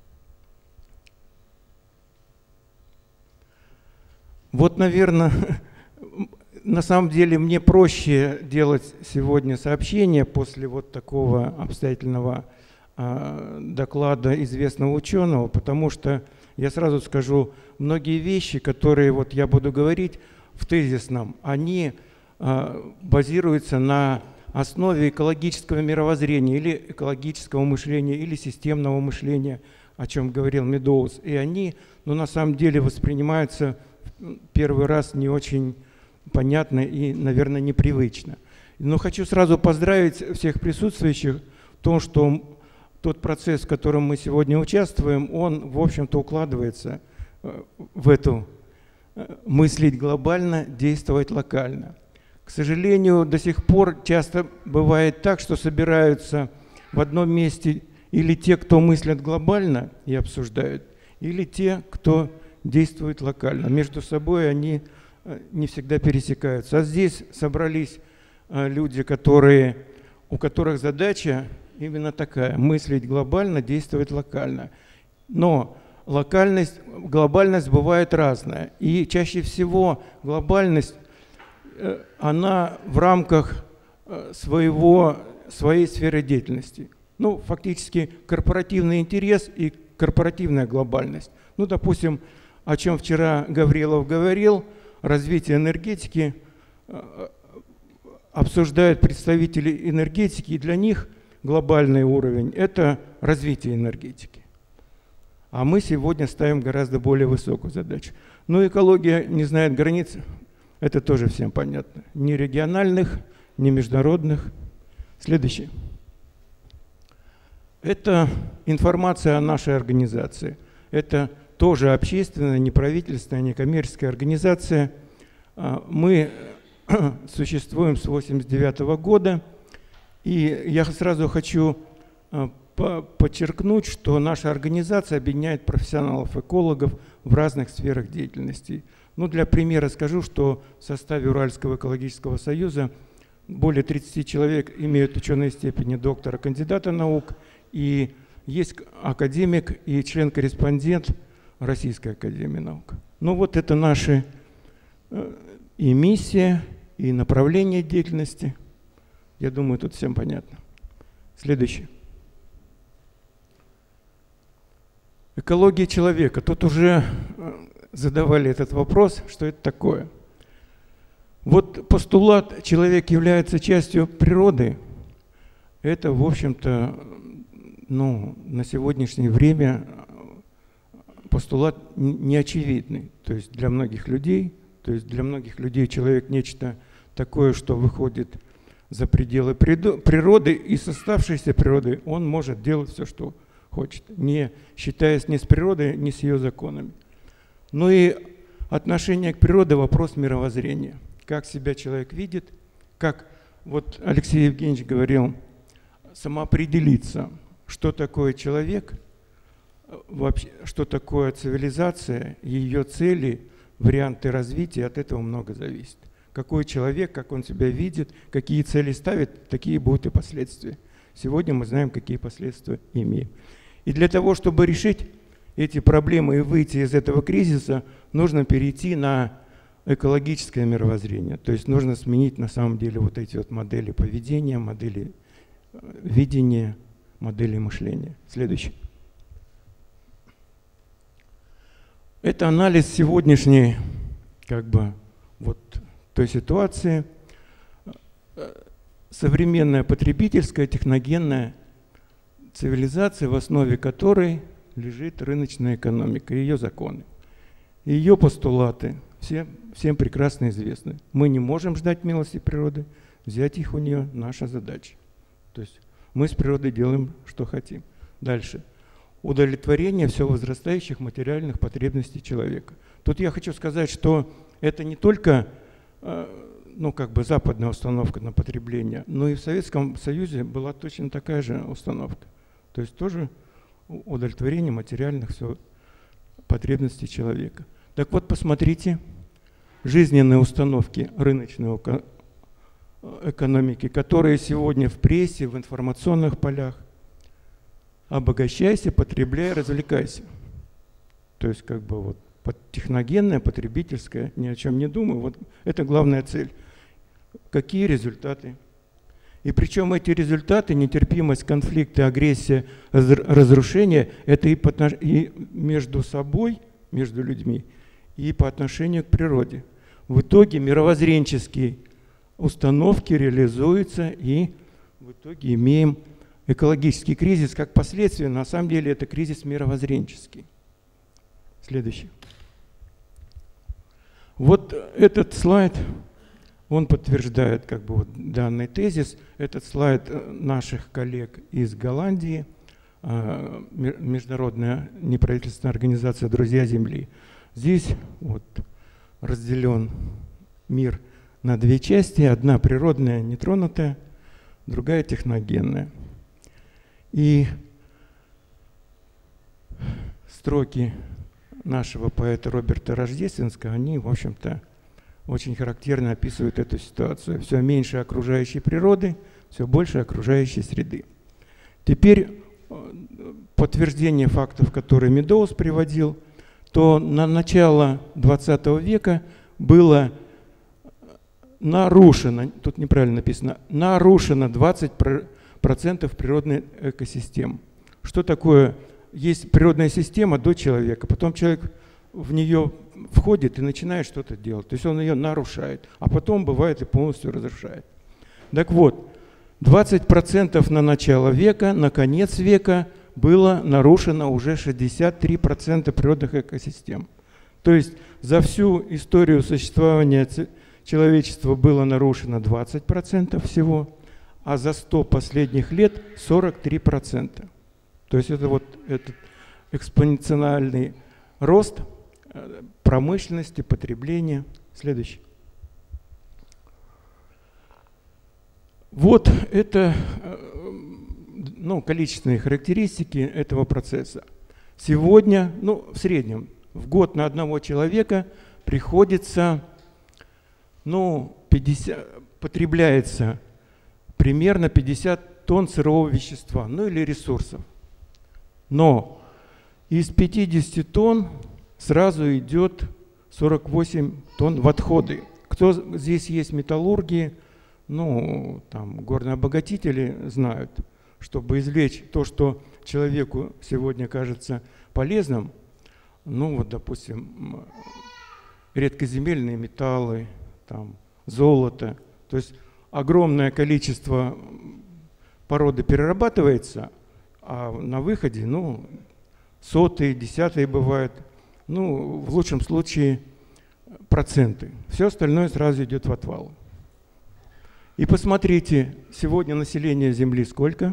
Вот, наверное, на самом деле мне проще делать сегодня сообщение после вот такого обстоятельного э, доклада известного ученого, потому что я сразу скажу, многие вещи, которые вот я буду говорить в тезисном, они э, базируются на основе экологического мировоззрения или экологического мышления, или системного мышления, о чем говорил Медоуз. И они, ну, на самом деле воспринимаются первый раз не очень понятно и, наверное, непривычно. Но хочу сразу поздравить всех присутствующих в том, что тот процесс, в котором мы сегодня участвуем, он, в общем-то, укладывается в эту мыслить глобально, действовать локально. К сожалению, до сих пор часто бывает так, что собираются в одном месте или те, кто мыслят глобально и обсуждают, или те, кто действует локально. Между собой они не всегда пересекаются. А здесь собрались люди, которые, у которых задача именно такая – мыслить глобально, действовать локально. Но локальность, глобальность бывает разная. И чаще всего глобальность, она в рамках своего, своей сферы деятельности. Ну, фактически корпоративный интерес и корпоративная глобальность. Ну, допустим, о чем вчера Гаврилов говорил, развитие энергетики обсуждают представители энергетики, и для них глобальный уровень – это развитие энергетики. А мы сегодня ставим гораздо более высокую задачу. Но экология не знает границ, это тоже всем понятно. Ни региональных, ни международных. Следующий. Это информация о нашей организации. Это тоже общественная, неправительственная, некоммерческая организация. Мы существуем с восемьдесят девятого года. И я сразу хочу подчеркнуть, что наша организация объединяет профессионалов-экологов в разных сферах деятельности. Ну, для примера скажу, что в составе Уральского экологического союза более тридцати человек имеют ученые степени доктора, кандидата наук, и есть академик и член-корреспондент Российской академии наук. Ну вот это наши и миссия, и направление деятельности. Я думаю, тут всем понятно. Следующий. Экология человека. Тут уже задавали этот вопрос, что это такое. Вот постулат «человек является частью природы» – это, в общем-то, ну, на сегодняшнее время постулат неочевидный. То есть для многих людей, то есть для многих людей человек нечто такое, что выходит за пределы природы, и с оставшейся природой он может делать все, что хочет, не считаясь ни с природой, ни с ее законами. Ну и отношение к природе – вопрос мировоззрения. Как себя человек видит, как, вот Алексей Евгеньевич говорил, самоопределиться, что такое человек, вообще, что такое цивилизация, ее цели, варианты развития, от этого много зависит. Какой человек, как он себя видит, какие цели ставит, такие будут и последствия. Сегодня мы знаем, какие последствия имеем. И для того, чтобы решить эти проблемы и выйти из этого кризиса, нужно перейти на экологическое мировоззрение. То есть нужно сменить на самом деле вот эти вот модели поведения, модели видения, модели мышления. Следующий. Это анализ сегодняшней, как бы, вот той ситуации. Современная потребительская, техногенная цивилизация, в основе которой лежит рыночная экономика, ее законы. Ее постулаты всем, всем прекрасно известны. Мы не можем ждать милости природы, взять их у нее – наша задача. То есть мы с природой делаем, что хотим. Дальше. Удовлетворение все возрастающих материальных потребностей человека. Тут я хочу сказать, что это не только ну, как бы западная установка на потребление, но и в Советском Союзе была точно такая же установка. То есть тоже удовлетворение материальных все потребностей человека. Так вот, посмотрите, жизненные установки рыночной экономики, которые сегодня в прессе, в информационных полях. Обогащайся, потребляй, развлекайся. То есть как бы вот техногенная, потребительская, ни о чем не думаю. Вот это главная цель. Какие результаты? И причем эти результаты, нетерпимость, конфликты, агрессия, разрушение, это и, по, и между собой, между людьми, и по отношению к природе. В итоге мировоззренческие установки реализуются, и в итоге имеем экологический кризис как последствие. На самом деле это кризис мировоззренческий. Следующий. Вот этот слайд, он подтверждает как бы вот данный тезис. Этот слайд наших коллег из Голландии, международная неправительственная организация «Друзья Земли». Здесь вот разделен мир на две части. Одна природная, нетронутая, другая техногенная. И строки нашего поэта Роберта Рождественского, они, в общем-то, очень характерно описывают эту ситуацию. Все меньше окружающей природы, все больше окружающей среды. Теперь подтверждение фактов, которые Медоуз приводил, то на начало двадцатого века было нарушено, тут неправильно написано, нарушено двадцать процентов природных экосистем. Что такое? Есть природная система до человека, потом человек в нее входит и начинает что-то делать. То есть он ее нарушает, а потом бывает и полностью разрушает. Так вот, двадцать процентов на начало века, на конец века было нарушено уже шестьдесят три процента природных экосистем. То есть за всю историю существования человечества было нарушено двадцать процентов всего, а за сто последних лет сорок три процента. То есть это вот этот экспоненциальный рост промышленности, потребления. Следующий. Вот это ну, количественные характеристики этого процесса. Сегодня, ну, в среднем, в год на одного человека приходится, ну, пятьдесят, потребляется примерно пятьдесят тонн сырого вещества, ну или ресурсов. Но из пятидесяти тонн сразу идет сорок восемь тонн в отходы. Кто здесь есть металлурги, ну, там, горные обогатители знают, чтобы извлечь то, что человеку сегодня кажется полезным, ну, вот, допустим, редкоземельные металлы, там, золото, то есть огромное количество породы перерабатывается, а на выходе, ну, сотые, десятые бывают, ну, в лучшем случае проценты. Все остальное сразу идет в отвал. И посмотрите, сегодня население Земли сколько?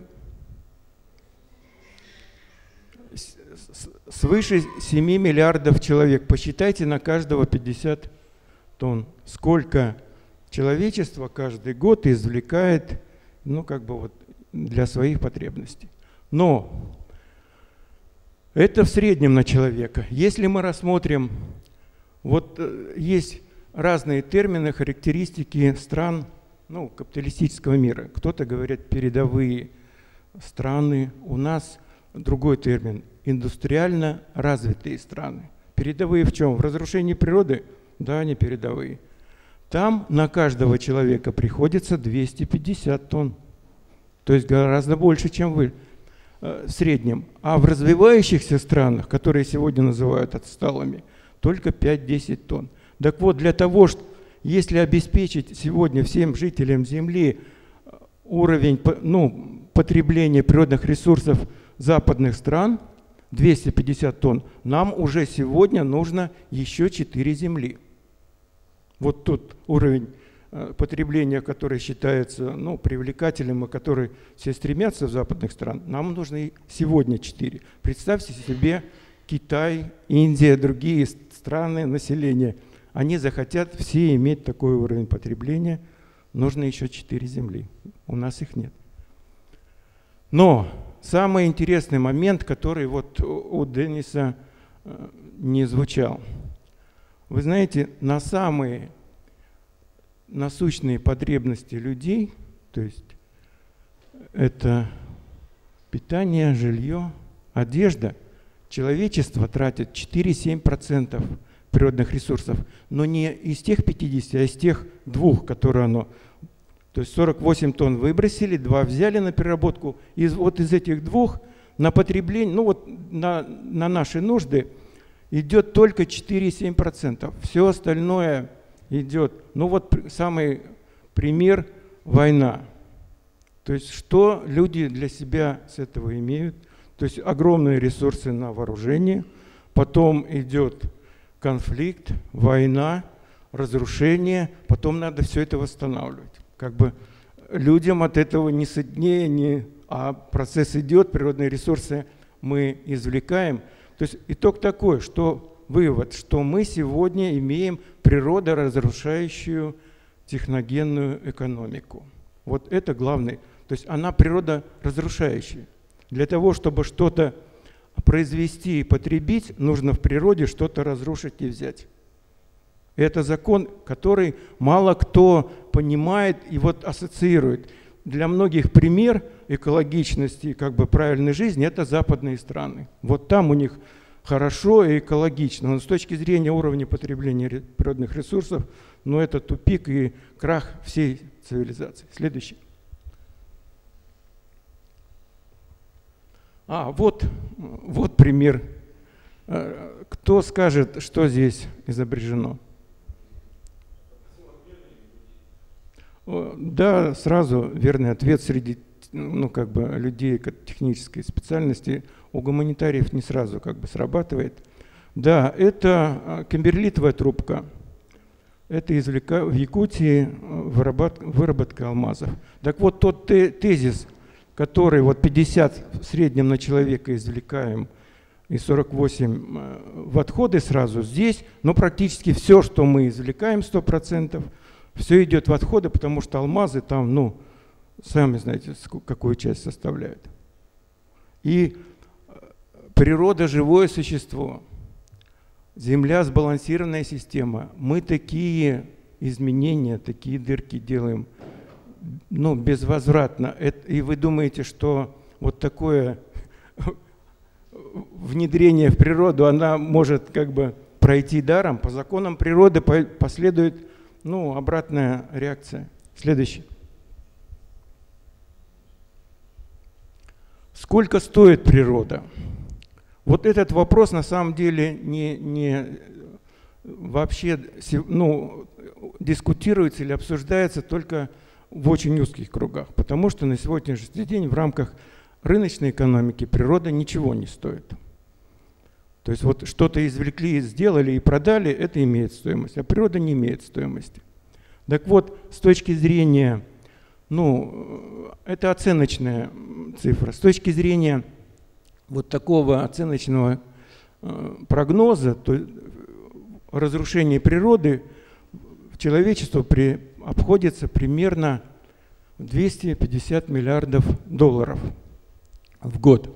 Свыше семи миллиардов человек. Посчитайте на каждого пятьдесят тонн. Сколько человечество каждый год извлекает, ну, как бы вот для своих потребностей. Но это в среднем на человека. Если мы рассмотрим, вот есть разные термины, характеристики стран, ну, капиталистического мира. Кто-то говорит передовые страны. У нас другой термин – индустриально развитые страны. Передовые в чем? В разрушении природы? Да, они передовые. Там на каждого человека приходится двести пятьдесят тонн. То есть гораздо больше, чем вы в среднем. А в развивающихся странах, которые сегодня называют отсталыми, только пять-десять тонн. Так вот, для того, что если обеспечить сегодня всем жителям Земли уровень, ну, потребления природных ресурсов западных стран, двести пятьдесят тонн, нам уже сегодня нужно еще четыре Земли. Вот тот уровень потребления, который считается, ну, привлекательным, и который все стремятся в западных странах, нам нужно сегодня четыре. Представьте себе Китай, Индия, другие страны, население. Они захотят все иметь такой уровень потребления, нужно еще четыре Земли. У нас их нет. Но самый интересный момент, который вот у Денниса не звучал. Вы знаете, на самые насущные потребности людей, то есть это питание, жилье, одежда, человечество тратит четыре-семь процентов природных ресурсов, но не из тех пятидесяти, а из тех двух, которые оно. То есть сорок восемь тонн выбросили, два взяли на переработку. И вот из этих двух на потребление, ну вот на, на наши нужды идет только четыре-семь процентов. Все остальное идет. Ну вот самый пример – война. То есть что люди для себя с этого имеют? То есть огромные ресурсы на вооружение, потом идет конфликт, война, разрушение, потом надо все это восстанавливать. Как бы людям от этого не сытнее, не, а процесс идет, природные ресурсы мы извлекаем. То есть итог такой, что вывод, что мы сегодня имеем природоразрушающую техногенную экономику. Вот это главное. То есть она природоразрушающая. Для того, чтобы что-то произвести и потребить, нужно в природе что-то разрушить и взять. Это закон, который мало кто понимает и вот ассоциирует. Для многих пример экологичности, как бы правильной жизни – это западные страны. Вот там у них хорошо и экологично. Но с точки зрения уровня потребления природных ресурсов, ну, это тупик и крах всей цивилизации. Следующий. А, вот, вот пример. Кто скажет, что здесь изображено? Да, сразу верный ответ среди ну, как бы, людей технической специальности у гуманитариев не сразу как бы срабатывает. Да, это кимберлитовая трубка. Это извлека... в Якутии выработ... выработка алмазов. Так вот, тот тезис, который вот пятьдесят в среднем на человека извлекаем и сорок восемь в отходы сразу здесь, но практически все, что мы извлекаем, сто процентов, все идет в отходы, потому что алмазы там, ну, сами знаете, какую часть составляют. И природа – живое существо. Земля – сбалансированная система. Мы такие изменения, такие дырки делаем, ну, безвозвратно. Это, и вы думаете, что вот такое внедрение в природу, она может как бы пройти даром? По законам природы последует, ну, обратная реакция. Следующий. Сколько стоит природа? Вот этот вопрос на самом деле не, не вообще ну, дискутируется или обсуждается только в очень узких кругах, потому что на сегодняшний день в рамках рыночной экономики природа ничего не стоит. То есть вот что-то извлекли, сделали и продали, это имеет стоимость, а природа не имеет стоимости. Так вот, с точки зрения, ну, это оценочная цифра, с точки зрения вот такого оценочного э, прогноза, то разрушение природы человечеству при, обходится примерно двести пятьдесят миллиардов долларов в год.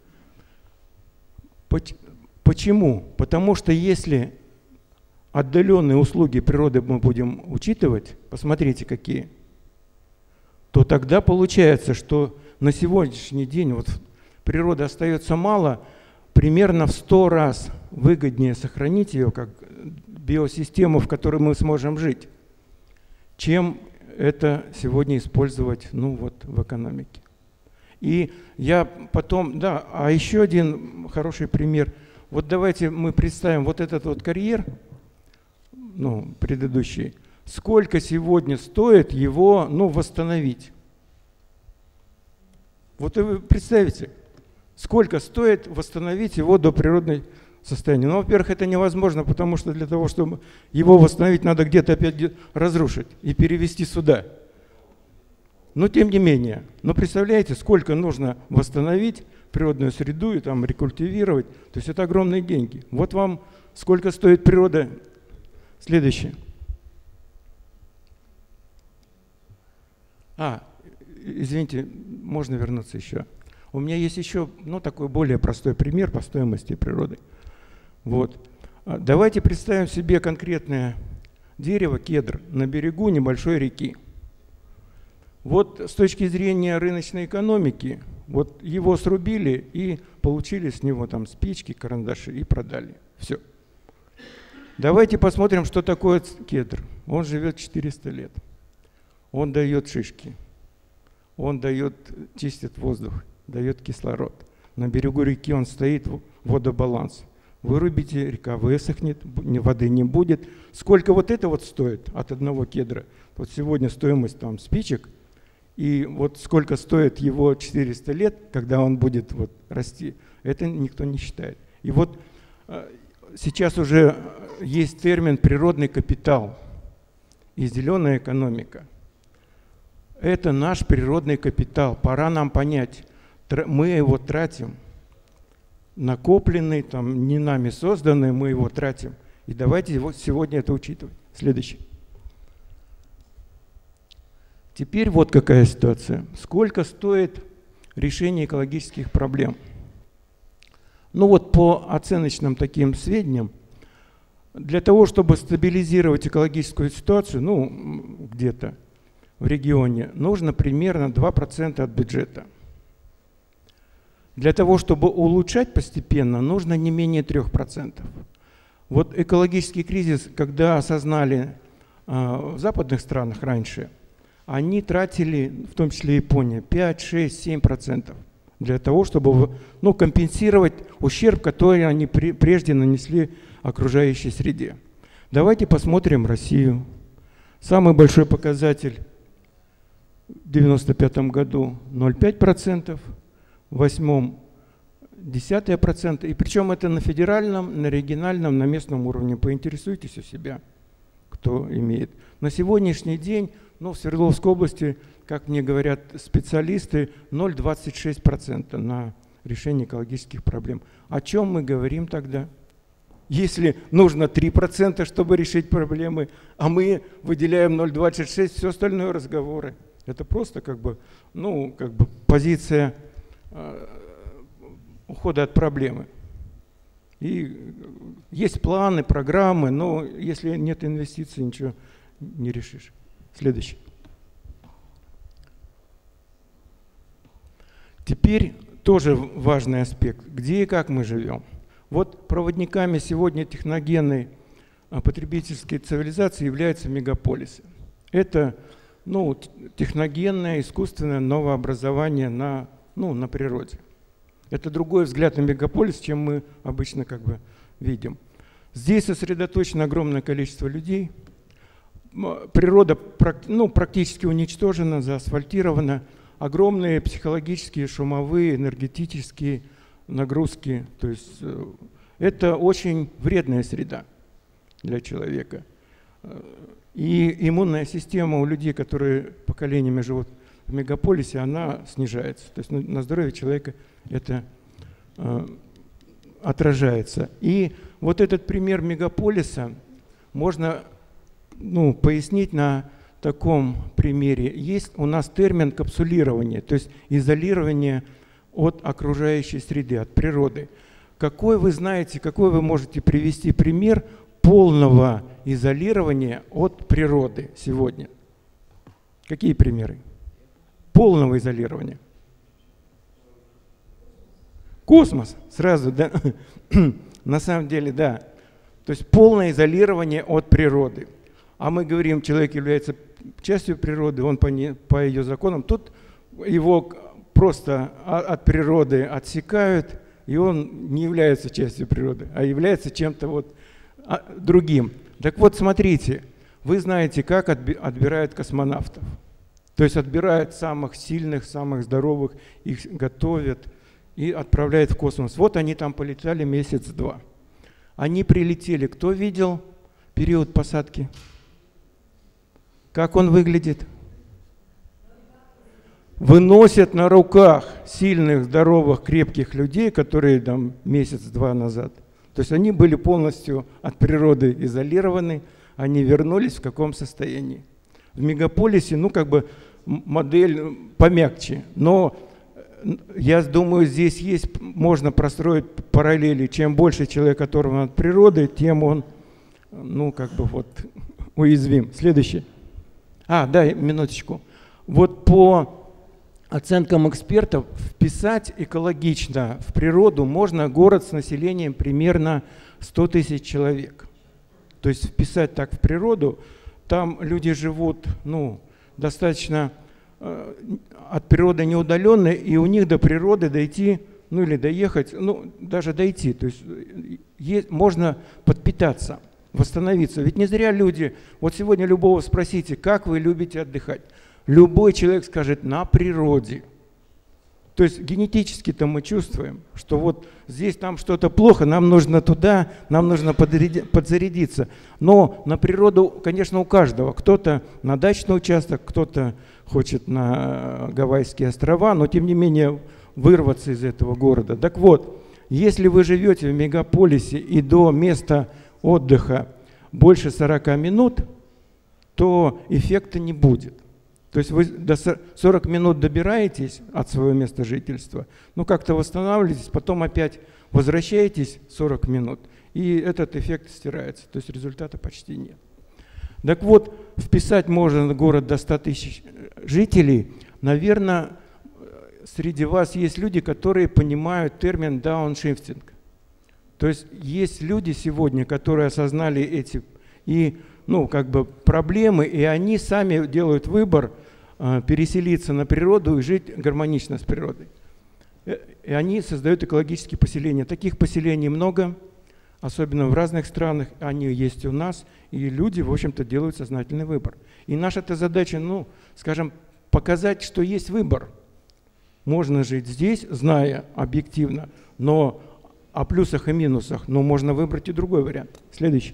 Почему? Потому что если отдаленные услуги природы мы будем учитывать, посмотрите какие, то тогда получается, что на сегодняшний день вот природы остается мало, примерно в сто раз выгоднее сохранить ее как биосистему, в которой мы сможем жить, чем это сегодня использовать, ну, вот, в экономике. И я потом, да, а еще один хороший пример. Вот давайте мы представим вот этот вот карьер, ну, предыдущий, сколько сегодня стоит его, ну, восстановить. Вот вы представите, сколько стоит восстановить его до природной состояния. Ну, во-первых, это невозможно, потому что для того, чтобы его восстановить, надо где-то опять разрушить и перевести сюда. Но тем не менее, но представляете, сколько нужно восстановить природную среду и там рекультивировать. То есть это огромные деньги. Вот вам сколько стоит природа. Следующее. А, извините, можно вернуться еще. У меня есть еще, ну, такой более простой пример по стоимости природы. Вот. Давайте представим себе конкретное дерево, кедр, на берегу небольшой реки. Вот с точки зрения рыночной экономики, вот его срубили и получили с него там спички, карандаши и продали. Все. Давайте посмотрим, что такое кедр. Он живет четыреста лет. Он дает шишки. Он дает, чистит воздух, дает кислород. На берегу реки он стоит, водобаланс. Вырубите, река высохнет, воды не будет. Сколько вот это вот стоит от одного кедра? Вот сегодня стоимость там спичек, и вот сколько стоит его четыреста лет, когда он будет вот расти, это никто не считает. И вот сейчас уже есть термин «природный капитал» и «зеленая экономика». Это наш природный капитал. Пора нам понять, мы его тратим, накопленный, там, не нами созданный, мы его тратим. И давайте вот сегодня это учитывать. Следующий. Теперь вот какая ситуация. Сколько стоит решение экологических проблем? Ну вот по оценочным таким сведениям, Для того, чтобы стабилизировать экологическую ситуацию, ну, где-то в регионе, нужно примерно два процента от бюджета. Для того, чтобы улучшать постепенно, нужно не менее трёх процентов. Вот экологический кризис, когда осознали э, в западных странах раньше, они тратили, в том числе Япония, пять, шесть, семь процентов для того, чтобы ну, компенсировать ущерб, который они при, прежде нанесли окружающей среде. Давайте посмотрим Россию. Самый большой показатель в девяносто пятом году ноль целых пять десятых процента, в восьмом десятое процента, и причем это на федеральном, на региональном, на местном уровне. Поинтересуйтесь у себя, кто имеет. На сегодняшний день, ну, в Свердловской области, как мне говорят специалисты, ноль целых двадцать шесть сотых процента на решение экологических проблем. О чем мы говорим тогда? Если нужно три процента, чтобы решить проблемы, а мы выделяем ноль целых двадцать шесть сотых, все остальное разговоры. Это просто как бы, ну, как бы позиция э, ухода от проблемы. И есть планы, программы, но если нет инвестиций, ничего не решишь. Следующий. Теперь тоже важный аспект. Где и как мы живем? Вот проводниками сегодня техногенной потребительской цивилизации являются мегаполисы. Это ну, техногенное, искусственное новообразование на, ну, на природе. Это другой взгляд на мегаполис, чем мы обычно как бы видим. Здесь сосредоточено огромное количество людей. Природа ну, практически уничтожена, заасфальтирована. Огромные психологические, шумовые, энергетические нагрузки. То есть это очень вредная среда для человека. И иммунная система у людей, которые поколениями живут в мегаполисе, она снижается. То есть на здоровье человека это э, отражается. И вот этот пример мегаполиса можно ну, пояснить на таком примере. Есть у нас термин капсулирование, то есть изолирование от окружающей среды, от природы. Какой вы знаете, какой вы можете привести пример полного изолирования от природы сегодня? Какие примеры? Полного изолирования. Космос, сразу, да? На самом деле, да. То есть полное изолирование от природы. А мы говорим, человек является частью природы, он по, не, по ее законам. Тут его просто от природы отсекают, и он не является частью природы, а является чем-то вот другим. Так вот, смотрите, вы знаете, как отбирают космонавтов. То есть отбирают самых сильных, самых здоровых, их готовят и отправляют в космос. Вот они там полетали месяц-два. Они прилетели. Кто видел период посадки? Как он выглядит? Выносят на руках сильных, здоровых, крепких людей, которые там месяц-два назад. То есть они были полностью от природы изолированы, они вернулись в каком состоянии? В мегаполисе, ну как бы модель помягче, но я думаю, здесь есть, можно простроить параллели. Чем больше человек оторван от природы, тем он, ну как бы вот уязвим. Следующий. А, да, минуточку. Вот по оценкам экспертов, вписать экологично в природу можно город с населением примерно сто тысяч человек. То есть вписать так в природу, там люди живут ну, достаточно э, от природы неудаленные, и у них до природы дойти, ну или доехать, ну даже дойти, то есть есть, можно подпитаться, восстановиться. Ведь не зря люди, вот сегодня любого спросите, как вы любите отдыхать? Любой человек скажет, на природе. То есть генетически-то мы чувствуем, что вот здесь там что-то плохо, нам нужно туда, нам нужно подзарядиться. Но на природу, конечно, у каждого. Кто-то на дачный участок, кто-то хочет на Гавайские острова, но тем не менее вырваться из этого города. Так вот, если вы живете в мегаполисе и до места отдыха больше сорока минут, то эффекта не будет. То есть вы до сорока минут добираетесь от своего места жительства, ну как-то восстанавливаетесь, потом опять возвращаетесь сорок минут, и этот эффект стирается, то есть результата почти нет. Так вот, вписать можно город до ста тысяч жителей. Наверное, среди вас есть люди, которые понимают термин дауншифтинг. То есть есть люди сегодня, которые осознали эти и, ну, как бы проблемы, и они сами делают выбор э, переселиться на природу и жить гармонично с природой. И они создают экологические поселения. Таких поселений много, особенно в разных странах, они есть у нас, и люди, в общем-то, делают сознательный выбор. И наша-то задача, ну, скажем, показать, что есть выбор. Можно жить здесь, зная объективно, но о плюсах и минусах, но можно выбрать и другой вариант. Следующий.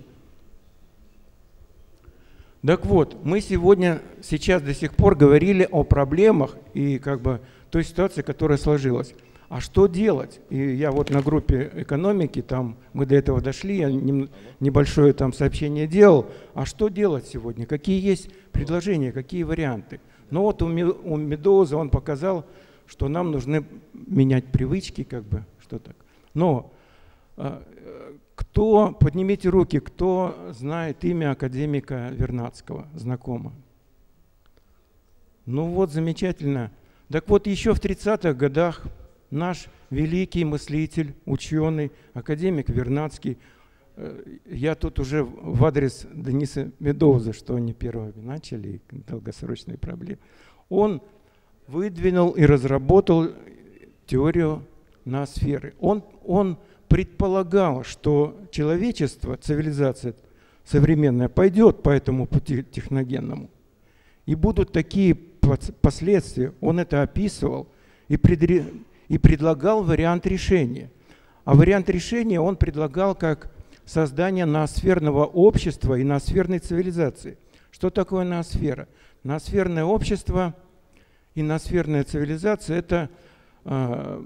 Так вот, мы сегодня, сейчас до сих пор говорили о проблемах и как бы той ситуации, которая сложилась. А что делать? И я вот на группе экономики, там мы до этого дошли, я небольшое там сообщение делал. А что делать сегодня? Какие есть предложения, какие варианты? Ну вот у Медоуза он показал, что нам нужны менять привычки, как бы, что так. Но кто, поднимите руки, кто знает имя академика Вернадского, знакомо? Ну вот, замечательно. Так вот, еще в тридцатых годах наш великий мыслитель, ученый, академик Вернадский, я тут уже в адрес Дениса Медоуза, что они первыми начали, долгосрочные проблемы, он выдвинул и разработал теорию ноосферы. Он, он предполагал, что человечество, цивилизация современная пойдет по этому пути техногенному. И будут такие последствия. Он это описывал и, предре... и предлагал вариант решения. А вариант решения он предлагал как создание ноосферного общества и ноосферной цивилизации. Что такое ноосфера? Ноосферное общество и ноосферная цивилизация – это э,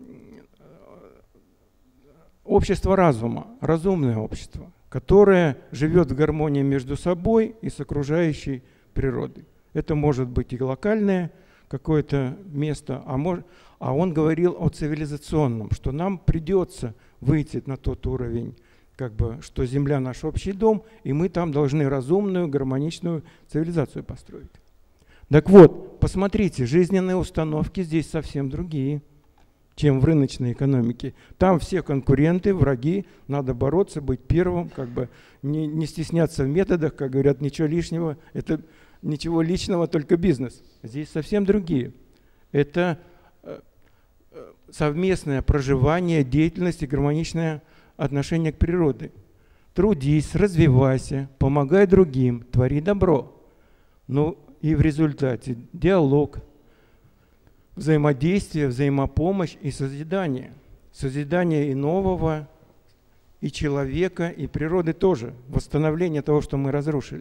общество разума, разумное общество, которое живет в гармонии между собой и с окружающей природой. Это может быть и локальное какое-то место, а, мож, а он говорил о цивилизационном, что нам придется выйти на тот уровень, как бы, что Земля наш общий дом, и мы там должны разумную, гармоничную цивилизацию построить. Так вот, посмотрите, жизненные установки здесь совсем другие, чем в рыночной экономике. Там все конкуренты, враги, надо бороться, быть первым, как бы не, не стесняться в методах, как говорят, ничего лишнего, это ничего личного, только бизнес. Здесь совсем другие. Это совместное проживание, деятельность и гармоничное отношение к природе. Трудись, развивайся, помогай другим, твори добро. Ну и в результате диалог, взаимодействие, взаимопомощь и созидание. Созидание и нового, и человека, и природы тоже. Восстановление того, что мы разрушили.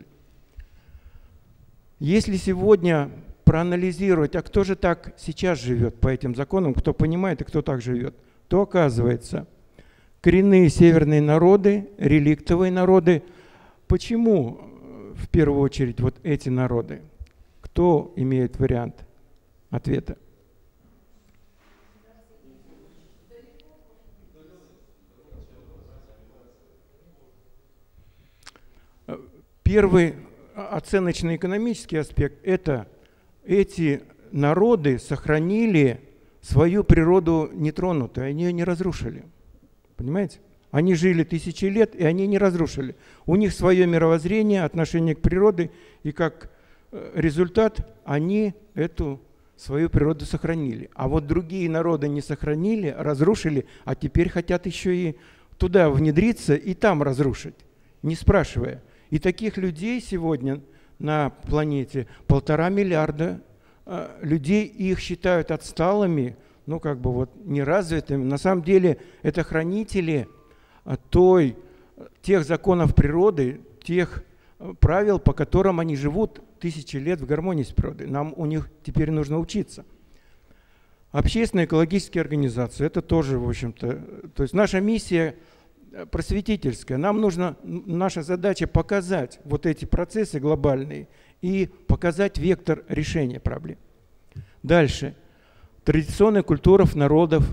Если сегодня проанализировать, а кто же так сейчас живет по этим законам, кто понимает и кто так живет, то оказывается, коренные северные народы, реликтовые народы. Почему в первую очередь вот эти народы? Кто имеет вариант ответа? Первый оценочно-экономический аспект – это эти народы сохранили свою природу нетронутой, они ее не разрушили. Понимаете? Они жили тысячи лет, и они не разрушили. У них свое мировоззрение, отношение к природе, и как результат они эту свою природу сохранили. А вот другие народы не сохранили, разрушили, а теперь хотят еще и туда внедриться и там разрушить, не спрашивая. И таких людей сегодня на планете полтора миллиарда людей, их считают отсталыми, ну как бы вот неразвитыми. На самом деле это хранители той, тех законов природы, тех правил, по которым они живут тысячи лет в гармонии с природой. Нам у них теперь нужно учиться. Общественные экологические организации, это тоже, в общем-то, то есть наша миссия просветительская. Нам нужно, наша задача показать вот эти процессы глобальные и показать вектор решения проблем. Дальше. Традиционная культура народов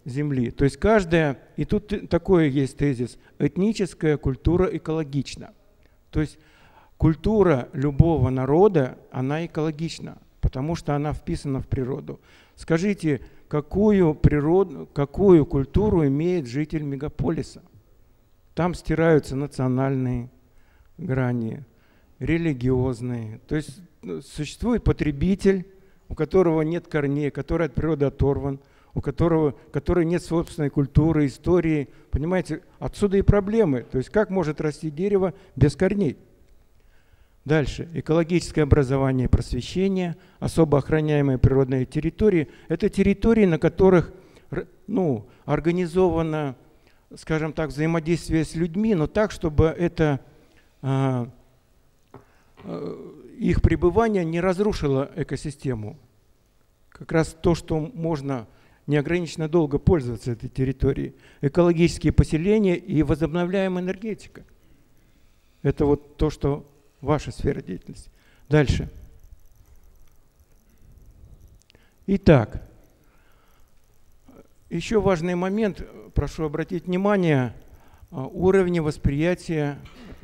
Земли. То есть каждая, и тут такой есть тезис, этническая культура экологична. То есть культура любого народа, она экологична, потому что она вписана в природу. Скажите, какую, природу, какую культуру имеет житель мегаполиса? Там стираются национальные грани, религиозные. То есть существует потребитель, у которого нет корней, который от природы оторван, у которого, который нет собственной культуры, истории. Понимаете, отсюда и проблемы. То есть как может расти дерево без корней? Дальше. Экологическое образование и просвещение, особо охраняемые природные территории. Это территории, на которых ну, организовано, скажем так, взаимодействие с людьми, но так, чтобы это, а, а, их пребывание не разрушило экосистему. Как раз то, что можно неограниченно долго пользоваться этой территорией. Экологические поселения и возобновляемая энергетика. Это вот то, что ваша сфера деятельности. Дальше. Итак, еще важный момент, прошу обратить внимание, уровни восприятия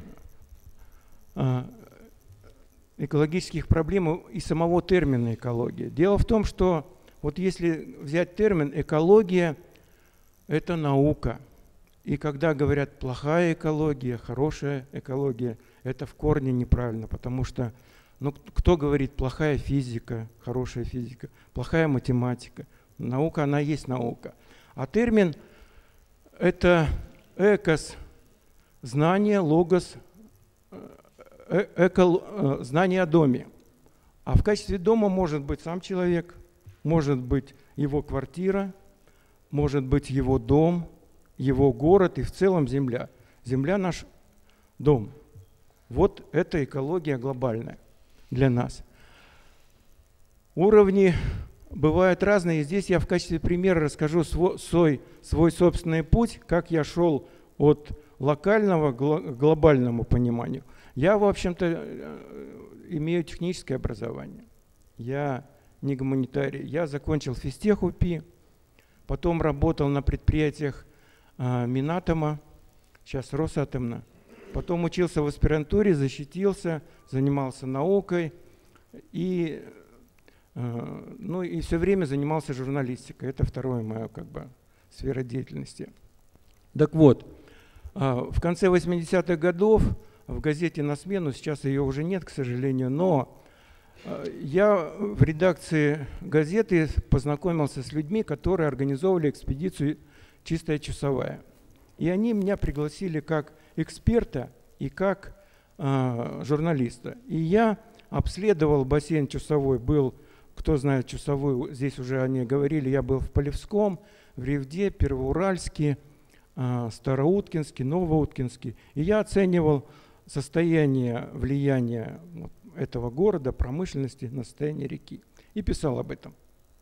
экологических проблем и самого термина экология. Дело в том, что вот если взять термин экология, это наука. И когда говорят плохая экология, хорошая экология, это в корне неправильно, потому что ну, кто говорит плохая физика, хорошая физика, плохая математика? Наука, она есть наука. А термин – это экос, знание, логос, эко, знание о доме. А в качестве дома может быть сам человек, может быть его квартира, может быть его дом, его город и в целом земля. Земля – наш дом. Вот это экология глобальная для нас. Уровни бывают разные. Здесь я в качестве примера расскажу свой, свой собственный путь, как я шел от локального к глобальному пониманию. Я, в общем-то, имею техническое образование. Я не гуманитарий. Я закончил физтех УПИ, потом работал на предприятиях а, Минатома, сейчас Росатомна. Потом учился в аспирантуре, защитился, занимался наукой и, а, ну, и все время занимался журналистикой. Это второе мое как бы сфера деятельности. Так вот, а, в конце восьмидесятых годов в газете «На смену», сейчас ее уже нет, к сожалению, но я в редакции газеты познакомился с людьми, которые организовывали экспедицию «Чистая часовая». И они меня пригласили как эксперта и как э, журналиста. И я обследовал бассейн Чусовой, был, кто знает Чусовой, здесь уже они говорили, я был в Полевском, в Ревде, Первоуральске, э, Староуткинске, Новоуткинске. И я оценивал состояние влияния вот, этого города, промышленности на состояние реки. И писал об этом.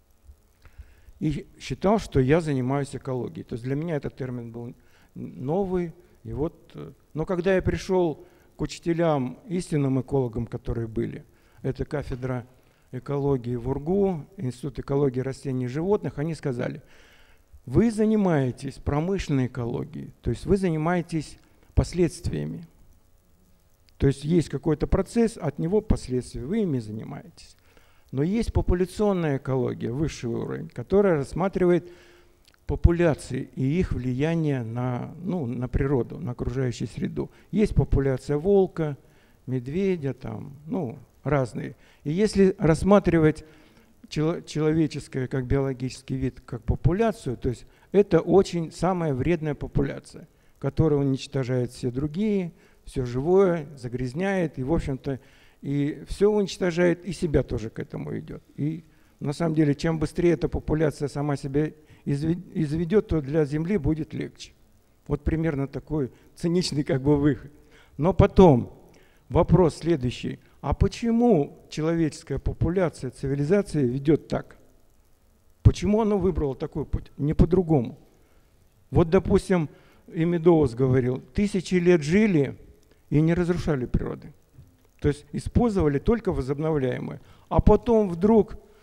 И считал, что я занимаюсь экологией. То есть для меня этот термин был новый. И вот, но когда я пришел к учителям, истинным экологам, которые были, это кафедра экологии в УрГУ, Институт экологии растений и животных, они сказали, вы занимаетесь промышленной экологией, то есть вы занимаетесь последствиями. То есть есть какой-то процесс, от него последствия, вы ими занимаетесь. Но есть популяционная экология, высший уровень, которая рассматривает популяции и их влияние на, ну, на природу, на окружающую среду. Есть популяция волка, медведя, там, ну, разные. И если рассматривать человеческое как биологический вид, как популяцию, то есть это очень самая вредная популяция, которая уничтожает все другие, все живое, загрязняет, и, в общем-то, и все уничтожает, и себя тоже к этому идет. И на самом деле, чем быстрее эта популяция сама себя изведет, то для Земли будет легче. Вот примерно такой циничный как бы выход. Но потом вопрос следующий. А почему человеческая популяция, цивилизация ведет так? Почему она выбрала такой путь? Не по-другому. Вот, допустим, и Медоуз говорил, тысячи лет жили и не разрушали природы. То есть использовали только возобновляемые. А потом вдруг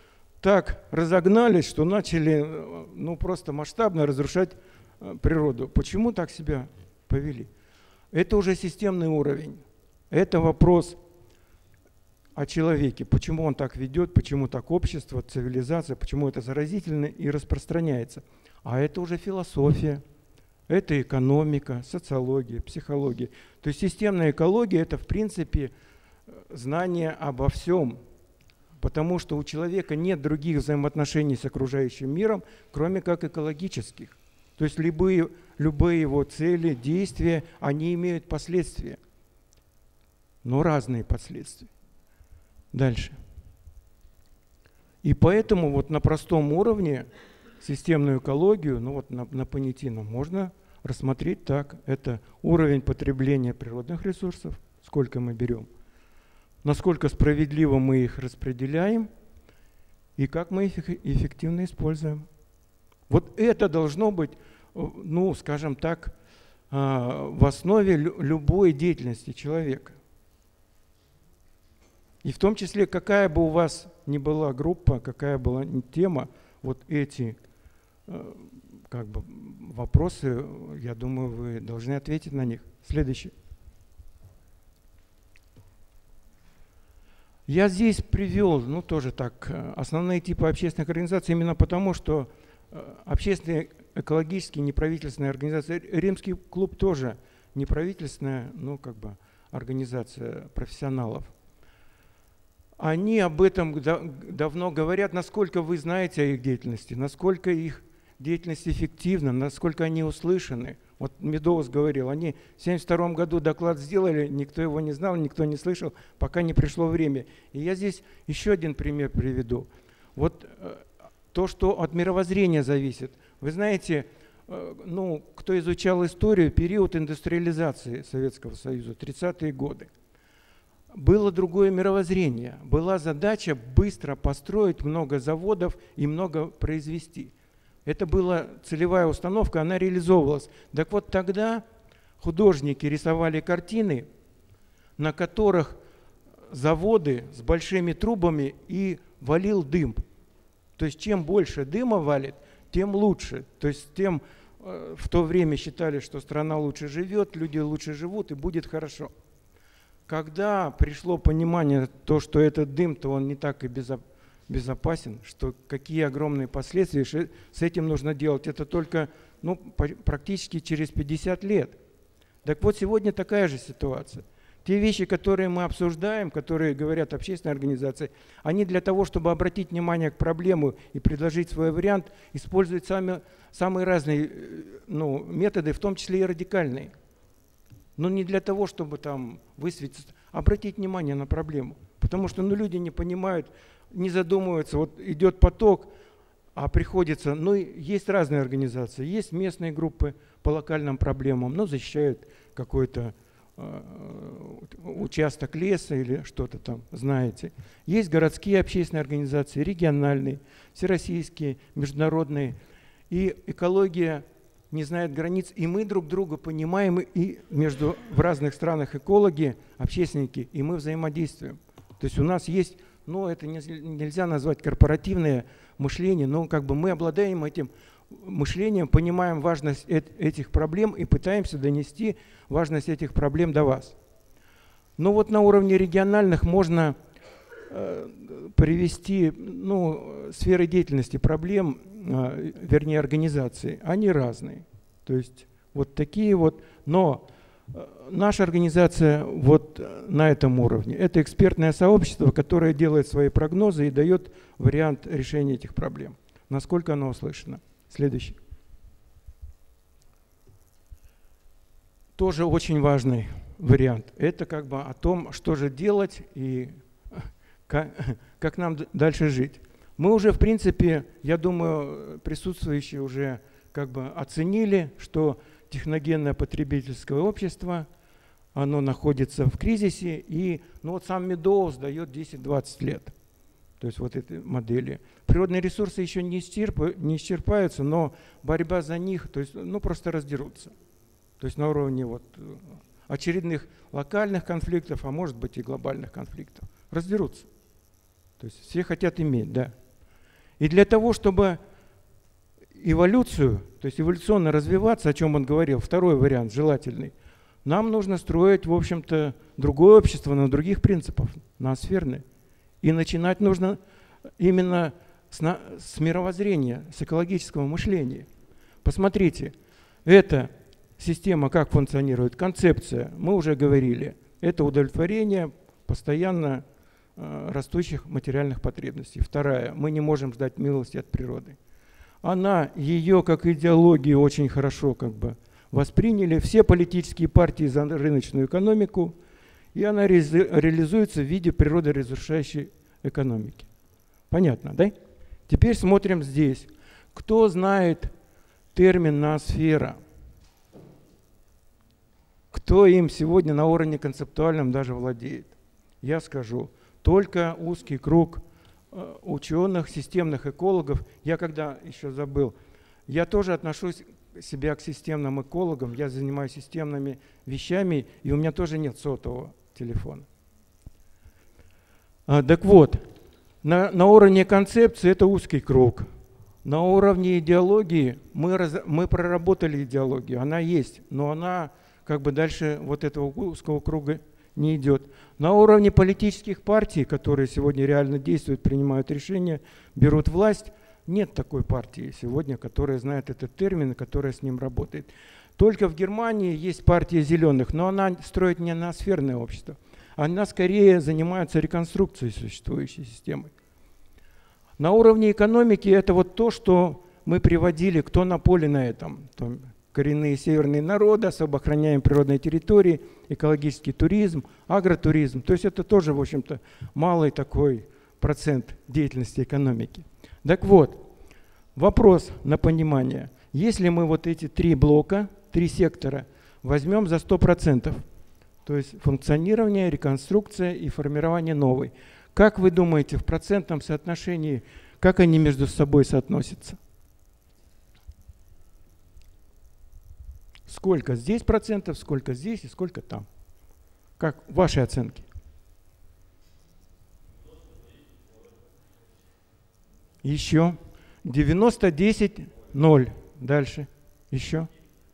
так разогнались, что начали ну, просто масштабно разрушать природу. Почему так себя повели? Это уже системный уровень. Это вопрос о человеке. Почему он так ведет, почему так общество, цивилизация, почему это заразительно и распространяется. А это уже философия, это экономика, социология, психология. То есть системная экология – это, в принципе, знание обо всем. Потому что у человека нет других взаимоотношений с окружающим миром, кроме как экологических. То есть любые, любые его цели, действия, они имеют последствия, но разные последствия. Дальше. И поэтому вот на простом уровне системную экологию, ну вот на, на понятийном, можно рассмотреть так. Это уровень потребления природных ресурсов, сколько мы берем, насколько справедливо мы их распределяем и как мы их эффективно используем. Вот это должно быть, ну, скажем так, в основе любой деятельности человека. И в том числе, какая бы у вас ни была группа, какая была ни тема, вот эти как бы, вопросы, я думаю, вы должны ответить на них. Следующий. Я здесь привел, ну тоже так, основные типы общественных организаций именно потому, что общественные, экологические, неправительственные организации, Римский клуб тоже неправительственная, ну как бы организация профессионалов. Они об этом давно говорят, насколько вы знаете о их деятельности, насколько их деятельность эффективна, насколько они услышаны. Вот Медоуз говорил, они в тысяча девятьсот семьдесят втором году доклад сделали, никто его не знал, никто не слышал, пока не пришло время. И я здесь еще один пример приведу. Вот то, что от мировоззрения зависит. Вы знаете, ну, кто изучал историю, период индустриализации Советского Союза, тридцатые годы. Было другое мировоззрение. Была задача быстро построить много заводов и много произвести. Это была целевая установка, она реализовывалась. Так вот тогда художники рисовали картины, на которых заводы с большими трубами и валил дым. То есть чем больше дыма валит, тем лучше. То есть тем э, в то время считали, что страна лучше живет, люди лучше живут и будет хорошо. Когда пришло понимание, то, что этот дым-то он не так и безопасен, что какие огромные последствия, с этим нужно делать, это только ну, практически через пятьдесят лет. Так вот, сегодня такая же ситуация. Те вещи, которые мы обсуждаем, которые говорят общественные организации, они для того, чтобы обратить внимание к проблеме и предложить свой вариант, используют сами, самые разные ну, методы, в том числе и радикальные. Но не для того, чтобы там высветиться, обратить внимание на проблему. Потому что ну, люди не понимают, не задумываются, вот идет поток, а приходится, ну есть разные организации, есть местные группы по локальным проблемам, но защищают какой-то э, участок леса или что-то там, знаете. Есть городские общественные организации, региональные, всероссийские, международные. И экология не знает границ, и мы друг друга понимаем, и между в разных странах экологи, общественники, и мы взаимодействуем. То есть у нас есть, ну это нельзя назвать корпоративное мышление, но как бы мы обладаем этим мышлением, понимаем важность этих проблем и пытаемся донести важность этих проблем до вас. Но вот на уровне региональных можно э, привести ну, сферы деятельности проблем, э, вернее организации, они разные. То есть вот такие вот, но э, наша организация вот на этом уровне. Это экспертное сообщество, которое делает свои прогнозы и дает вариант решения этих проблем. Насколько оно услышано. Следующий. Тоже очень важный вариант. Это как бы о том, что же делать и как, как нам дальше жить. Мы уже, в принципе, я думаю, присутствующие уже как бы оценили, что техногенное потребительское общество, оно находится в кризисе, и ну, вот сам Медоуз дает десять-двадцать лет. То есть вот этой модели. Природные ресурсы еще не, исчерп, не исчерпаются, но борьба за них, то есть, ну, просто раздерутся. То есть на уровне вот очередных локальных конфликтов, а может быть и глобальных конфликтов. Раздерутся. То есть все хотят иметь, да. И для того, чтобы эволюцию, то есть эволюционно развиваться, о чем он говорил, второй вариант желательный, нам нужно строить, в общем-то, другое общество на других принципах, ноосферное. И начинать нужно именно с, на, с мировоззрения, с экологического мышления. Посмотрите, эта система как функционирует, концепция, мы уже говорили, это удовлетворение постоянно э, растущих материальных потребностей. Вторая, мы не можем ждать милости от природы. Она, ее как идеологию очень хорошо как бы восприняли все политические партии за рыночную экономику, и она ре реализуется в виде природоразрушающей экономики. Понятно, да? Теперь смотрим здесь. Кто знает термин ноосфера? Кто им сегодня на уровне концептуальном даже владеет? Я скажу, только узкий круг ученых, системных экологов. Я когда еще забыл, я тоже отношусь себя к системным экологам, я занимаюсь системными вещами, и у меня тоже нет сотового телефона. А, так вот, на, на уровне концепции это узкий круг. На уровне идеологии мы, раз, мы проработали идеологию, она есть, но она как бы дальше вот этого узкого круга не идет. На уровне политических партий, которые сегодня реально действуют, принимают решения, берут власть, нет такой партии сегодня, которая знает этот термин, которая с ним работает. Только в Германии есть партия зеленых, но она строит не ноосферное общество. Она скорее занимается реконструкцией существующей системы. На уровне экономики это вот то, что мы приводили, кто на поле на этом. Там коренные северные народы, особо охраняем природные территории, экологический туризм, агротуризм. То есть это тоже, в общем-то, малый такой процент деятельности экономики. Так вот, вопрос на понимание. Если мы вот эти три блока, три сектора возьмем за сто процентов, то есть функционирование, реконструкция и формирование новой, как вы думаете, в процентном соотношении, как они между собой соотносятся? Сколько здесь процентов, сколько здесь и сколько там? Как ваши оценки? Еще. девяносто десять ноль. Дальше. Еще.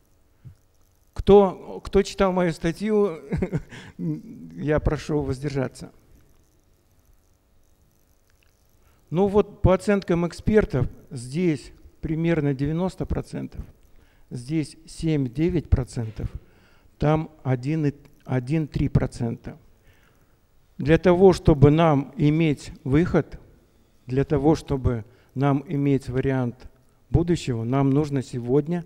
Кто, кто читал мою статью, я прошу воздержаться. Ну вот по оценкам экспертов здесь примерно девяносто процентов. Здесь семь-девять процентов, там один-три процента. Для того, чтобы нам иметь выход, для того, чтобы нам иметь вариант будущего, нам нужно сегодня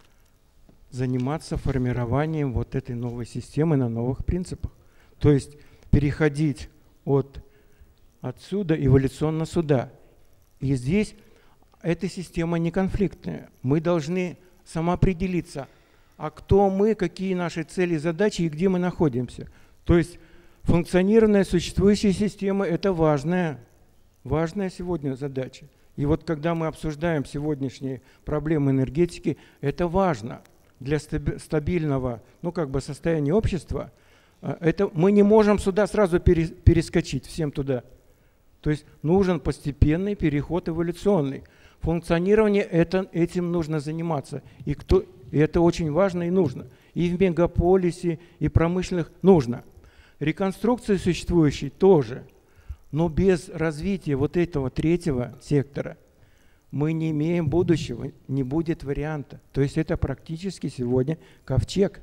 заниматься формированием вот этой новой системы на новых принципах. То есть переходить от отсюда эволюционно сюда. И здесь эта система не конфликтная. Мы должны самоопределиться, а кто мы, какие наши цели, задачи и где мы находимся. То есть функционирование существующей системы – это важная, важная сегодня задача. И вот когда мы обсуждаем сегодняшние проблемы энергетики, это важно для стабильного, ну, как бы состояния общества. Это мы не можем сюда сразу перескочить, всем туда. То есть нужен постепенный переход эволюционный. Функционирование, это, этим нужно заниматься. И, кто, и это очень важно и нужно. И в мегаполисе, и промышленных нужно. Реконструкция существующей тоже. Но без развития вот этого третьего сектора мы не имеем будущего, не будет варианта. То есть это практически сегодня ковчег.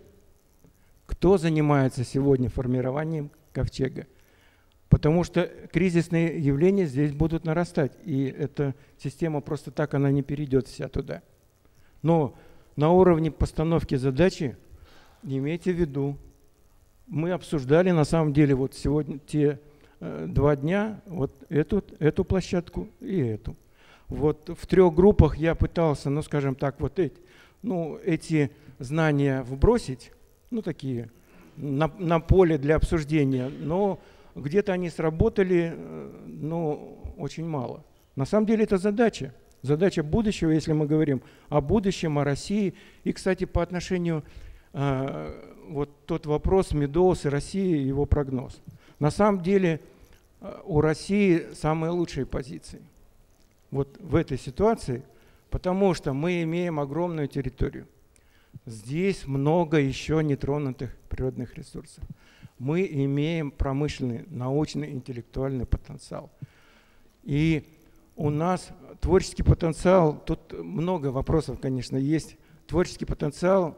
Кто занимается сегодня формированием ковчега? Потому что кризисные явления здесь будут нарастать, и эта система просто так, она не перейдет вся туда. Но на уровне постановки задачи, имейте в виду, мы обсуждали на самом деле вот сегодня те э, два дня, вот эту, эту площадку и эту. Вот в трех группах я пытался, ну скажем так, вот эти, ну, эти знания вбросить, ну такие, на, на поле для обсуждения, но где-то они сработали, но очень мало. На самом деле это задача. Задача будущего, если мы говорим о будущем, о России. И, кстати, по отношению э, вот тот вопрос Медоуз и России, его прогноз. На самом деле у России самые лучшие позиции. вот в этой ситуации, потому что мы имеем огромную территорию. Здесь много еще нетронутых природных ресурсов. Мы имеем промышленный, научный, интеллектуальный потенциал. И у нас творческий потенциал, тут много вопросов, конечно, есть. Творческий потенциал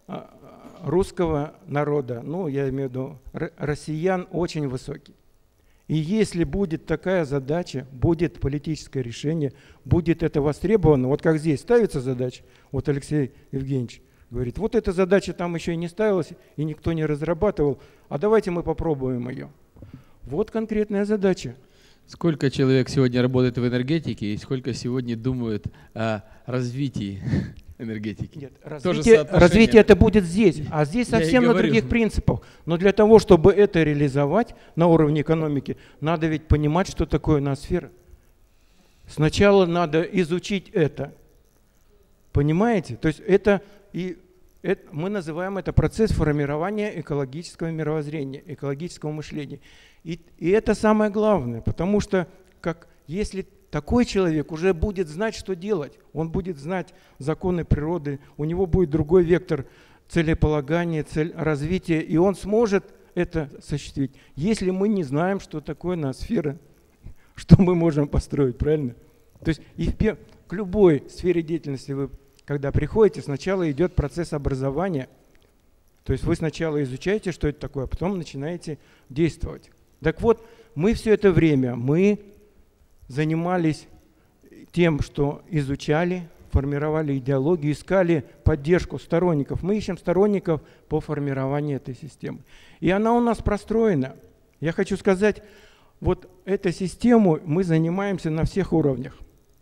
русского народа, ну, я имею в виду россиян, очень высокий. И если будет такая задача, будет политическое решение, будет это востребовано, вот как здесь ставится задача, вот Алексей Евгеньевич говорит, вот эта задача там еще и не ставилась, и никто не разрабатывал, а давайте мы попробуем ее. Вот конкретная задача. Сколько человек сегодня работает в энергетике и сколько сегодня думают о развитии энергетики? Нет, развитие, развитие это будет здесь, а здесь совсем на других принципах. Но для того, чтобы это реализовать на уровне экономики, надо ведь понимать, что такое ноосфера. Сначала надо изучить это. Понимаете? То есть это, и это, мы называем это процесс формирования экологического мировоззрения, экологического мышления. И, и это самое главное, потому что как, если такой человек уже будет знать, что делать, он будет знать законы природы, у него будет другой вектор целеполагания, цель развития, и он сможет это осуществить. Если мы не знаем, что такое ноосфера, что мы можем построить, правильно? То есть и в, к любой сфере деятельности вы, когда приходите, сначала идет процесс образования, то есть вы сначала изучаете, что это такое, а потом начинаете действовать. Так вот, мы все это время, мы занимались тем, что изучали, формировали идеологию, искали поддержку сторонников. Мы ищем сторонников по формированию этой системы. И она у нас простроена. Я хочу сказать, вот эту систему мы занимаемся на всех уровнях.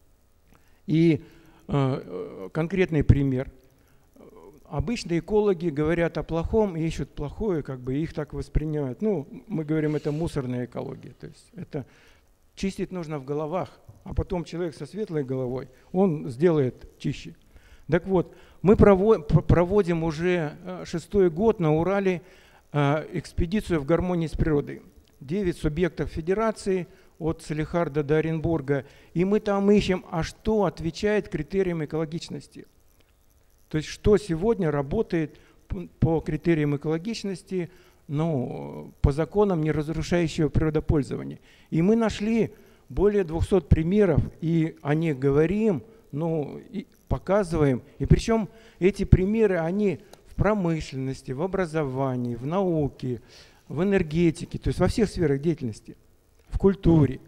И э, конкретный пример. Обычно экологи говорят о плохом и ищут плохое, как бы их так воспринимают. Ну, мы говорим, это мусорная экология. То есть это чистить нужно в головах, а потом человек со светлой головой, он сделает чище. Так вот, мы проводим уже шестой год на Урале экспедицию в гармонии с природой. Девять субъектов федерации, от Салихарда до Оренбурга, и мы там ищем, а что отвечает критериям экологичности. То есть что сегодня работает по критериям экологичности, ну, по законам неразрушающего природопользования. И мы нашли более двухсот примеров, и о них говорим, ну, и показываем. И причем эти примеры, они в промышленности, в образовании, в науке, в энергетике, то есть во всех сферах деятельности, в культуре.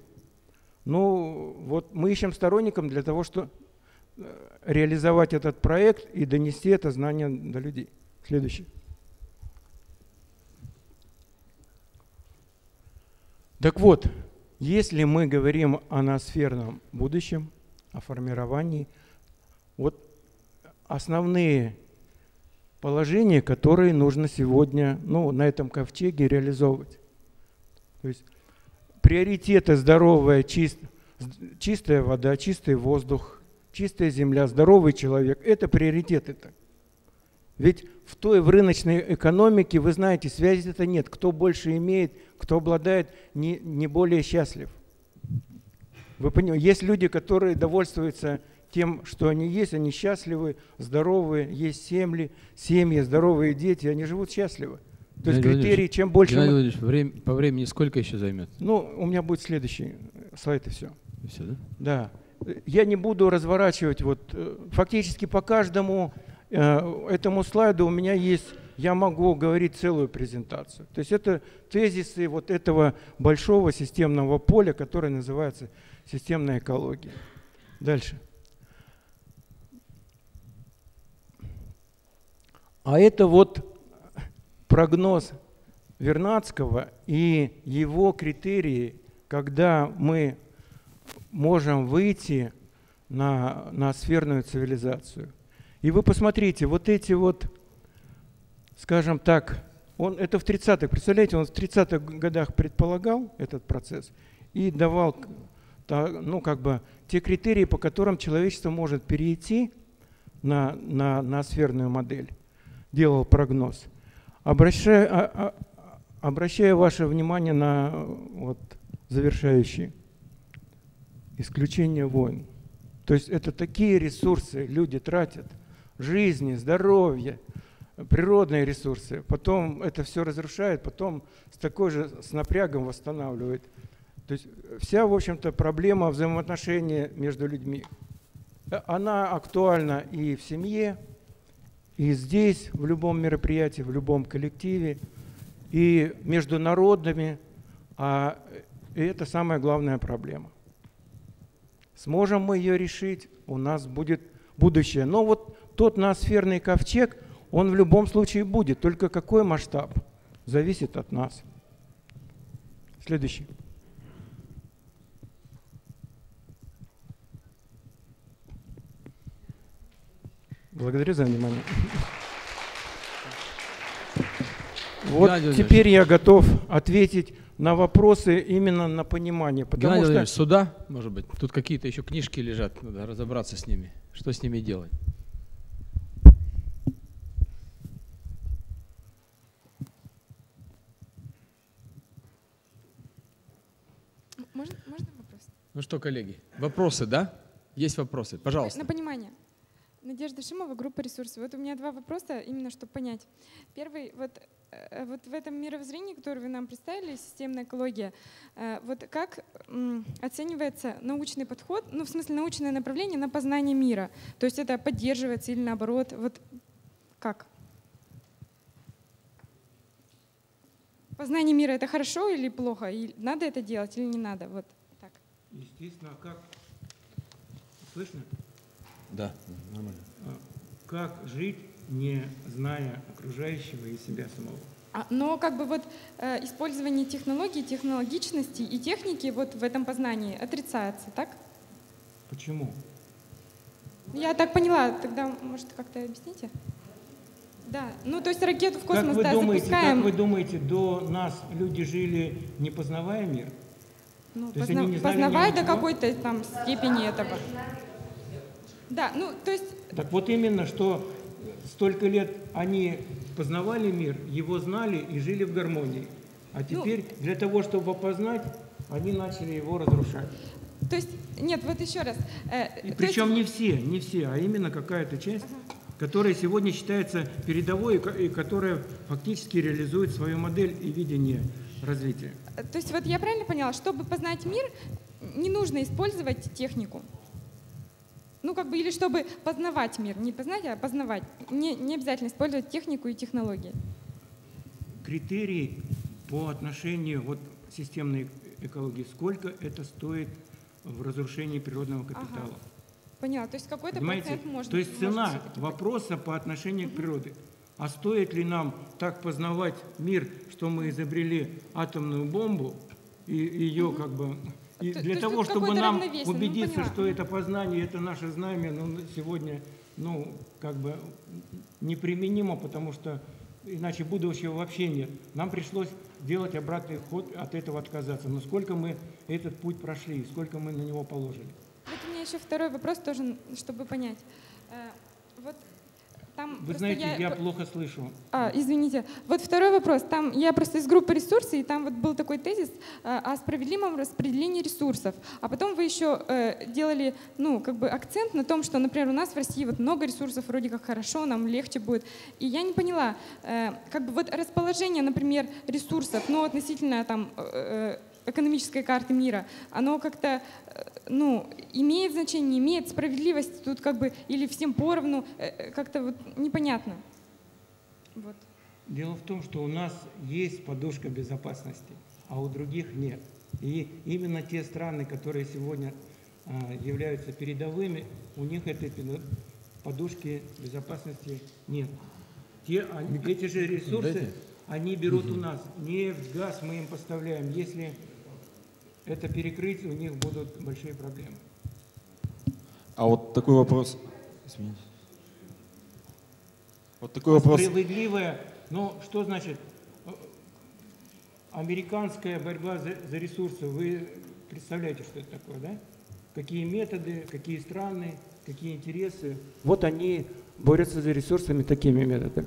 Ну, вот мы ищем сторонников для того, чтобы реализовать этот проект и донести это знание до людей. Следующий. Так вот, если мы говорим о ноосферном будущем, о формировании, вот основные положения, которые нужно сегодня, ну, на этом ковчеге реализовывать. То есть приоритеты: здоровая, чист, чистая вода, чистый воздух, чистая земля, здоровый человек – это приоритеты-то. Ведь в той в рыночной экономике, вы знаете, связи-то нет. Кто больше имеет, кто обладает, не, не более счастлив. Вы понимаете, есть люди, которые довольствуются тем, что они есть, они счастливы, здоровые, есть семьи, семьи, здоровые дети, они живут счастливо. То есть критерий, чем больше… Геннадий Владимирович, время, по времени сколько еще займет? Ну, у меня будет следующий слайд и все. И все, да? Да. Я не буду разворачивать, вот фактически по каждому э, этому слайду у меня есть, я могу говорить целую презентацию. То есть это тезисы вот этого большого системного поля, которое называется системная экология. Дальше. А это вот прогноз Вернадского и его критерии, когда мы можем выйти на, на сферную цивилизацию. И вы посмотрите, вот эти вот, скажем так, он это в тридцатых, представляете, он в тридцатых годах предполагал этот процесс и давал, ну, как бы, те критерии, по которым человечество может перейти на, на, на сферную модель, делал прогноз. Обращая, а, а, обращая ваше внимание на вот, завершающий исключение войн. То есть это такие ресурсы люди тратят, жизни, здоровье, природные ресурсы. Потом это все разрушает, потом с такой же с напрягом восстанавливает. То есть вся, в общем-то, проблема взаимоотношений между людьми, она актуальна и в семье, и здесь, в любом мероприятии, в любом коллективе, и между народами. А это самая главная проблема. Сможем мы ее решить, у нас будет будущее. Но вот тот ноосферный ковчег, он в любом случае будет. Только какой масштаб, зависит от нас. Следующий. Благодарю за внимание. Вот теперь я готов ответить на вопросы именно на понимание. Потому Геннадий что... сюда, может быть, тут какие-то еще книжки лежат, надо разобраться с ними. Что с ними делать? Можно, можно вопрос? Ну что, коллеги, вопросы, да? Есть вопросы? Пожалуйста. На понимание. Надежда Шимова, группа «Ресурсы». Вот у меня два вопроса, именно чтобы понять. Первый, вот, вот в этом мировоззрении, которое вы нам представили, системная экология, вот как м, оценивается научный подход, ну в смысле научное направление на познание мира? То есть это поддерживается или наоборот? Вот как? Познание мира — это хорошо или плохо? И надо это делать или не надо? Вот так. Естественно, а как? Слышно? Да, нормально. Как жить, не зная окружающего и себя самого? А, но как бы вот э, использование технологий, технологичности и техники вот в этом познании отрицается, так? Почему? Я так поняла. Тогда, может, как-то объясните? Да. Ну, то есть ракету в космос, как вы да, думаете, запускаем. Как вы думаете, до нас люди жили, не познавая мир? Ну, позна... познавая до какой-то там степени этого. Да, ну, то есть... Так вот именно, что столько лет они познавали мир, его знали и жили в гармонии. А теперь ну, для того, чтобы познать, они начали его разрушать. То есть, нет, вот еще раз. Э, и причем есть... не все, не все, а именно какая-то часть, ага. которая сегодня считается передовой и которая фактически реализует свою модель и видение развития. То есть вот я правильно поняла, чтобы познать мир, не нужно использовать технику? Ну, как бы, или чтобы познавать мир, не познать, а познавать. Не, не обязательно использовать технику и технологии. Критерии по отношению вот, системной экологии, сколько это стоит в разрушении природного капитала. Ага. Поняла, то есть какой-то процент можно. То есть цена вопроса по отношению к природе. А стоит ли нам так познавать мир, что мы изобрели атомную бомбу, и ее угу. как бы... И для то того, чтобы нам убедиться, ну, что это познание, это наше знамя, ну, сегодня, ну, как бы неприменимо, потому что иначе будущего вообще нет. Нам пришлось делать обратный ход, от этого отказаться. Но сколько мы этот путь прошли, сколько мы на него положили? Вот у меня еще второй вопрос тоже, чтобы понять. Вот там Вы знаете, я... я плохо слышу. А, извините. Вот второй вопрос. Там я просто из группы «Ресурсы», и там вот был такой тезис э, о справедливом распределении ресурсов. А потом вы еще э, делали, ну, как бы акцент на том, что, например, у нас в России вот много ресурсов, вроде как хорошо, нам легче будет. И я не поняла, э, как бы вот расположение, например, ресурсов, ну, относительно там э, экономической карты мира, оно как-то, ну, имеет значение, не имеет справедливости тут как бы, или всем поровну, как-то вот непонятно. Вот. Дело в том, что у нас есть подушка безопасности, а у других нет. И именно те страны, которые сегодня а, являются передовыми, у них этой подушки безопасности нет. Те, они, эти же ресурсы, они берут у нас. Нефть, газ мы им поставляем. Если это перекрыть, у них будут большие проблемы. А вот такой вопрос. Извините. Вот такой вопрос. Справедливая, ну что значит американская борьба за, за ресурсы? Вы представляете, что это такое, да? Какие методы, какие страны, какие интересы? Вот они борются за ресурсами такими методами.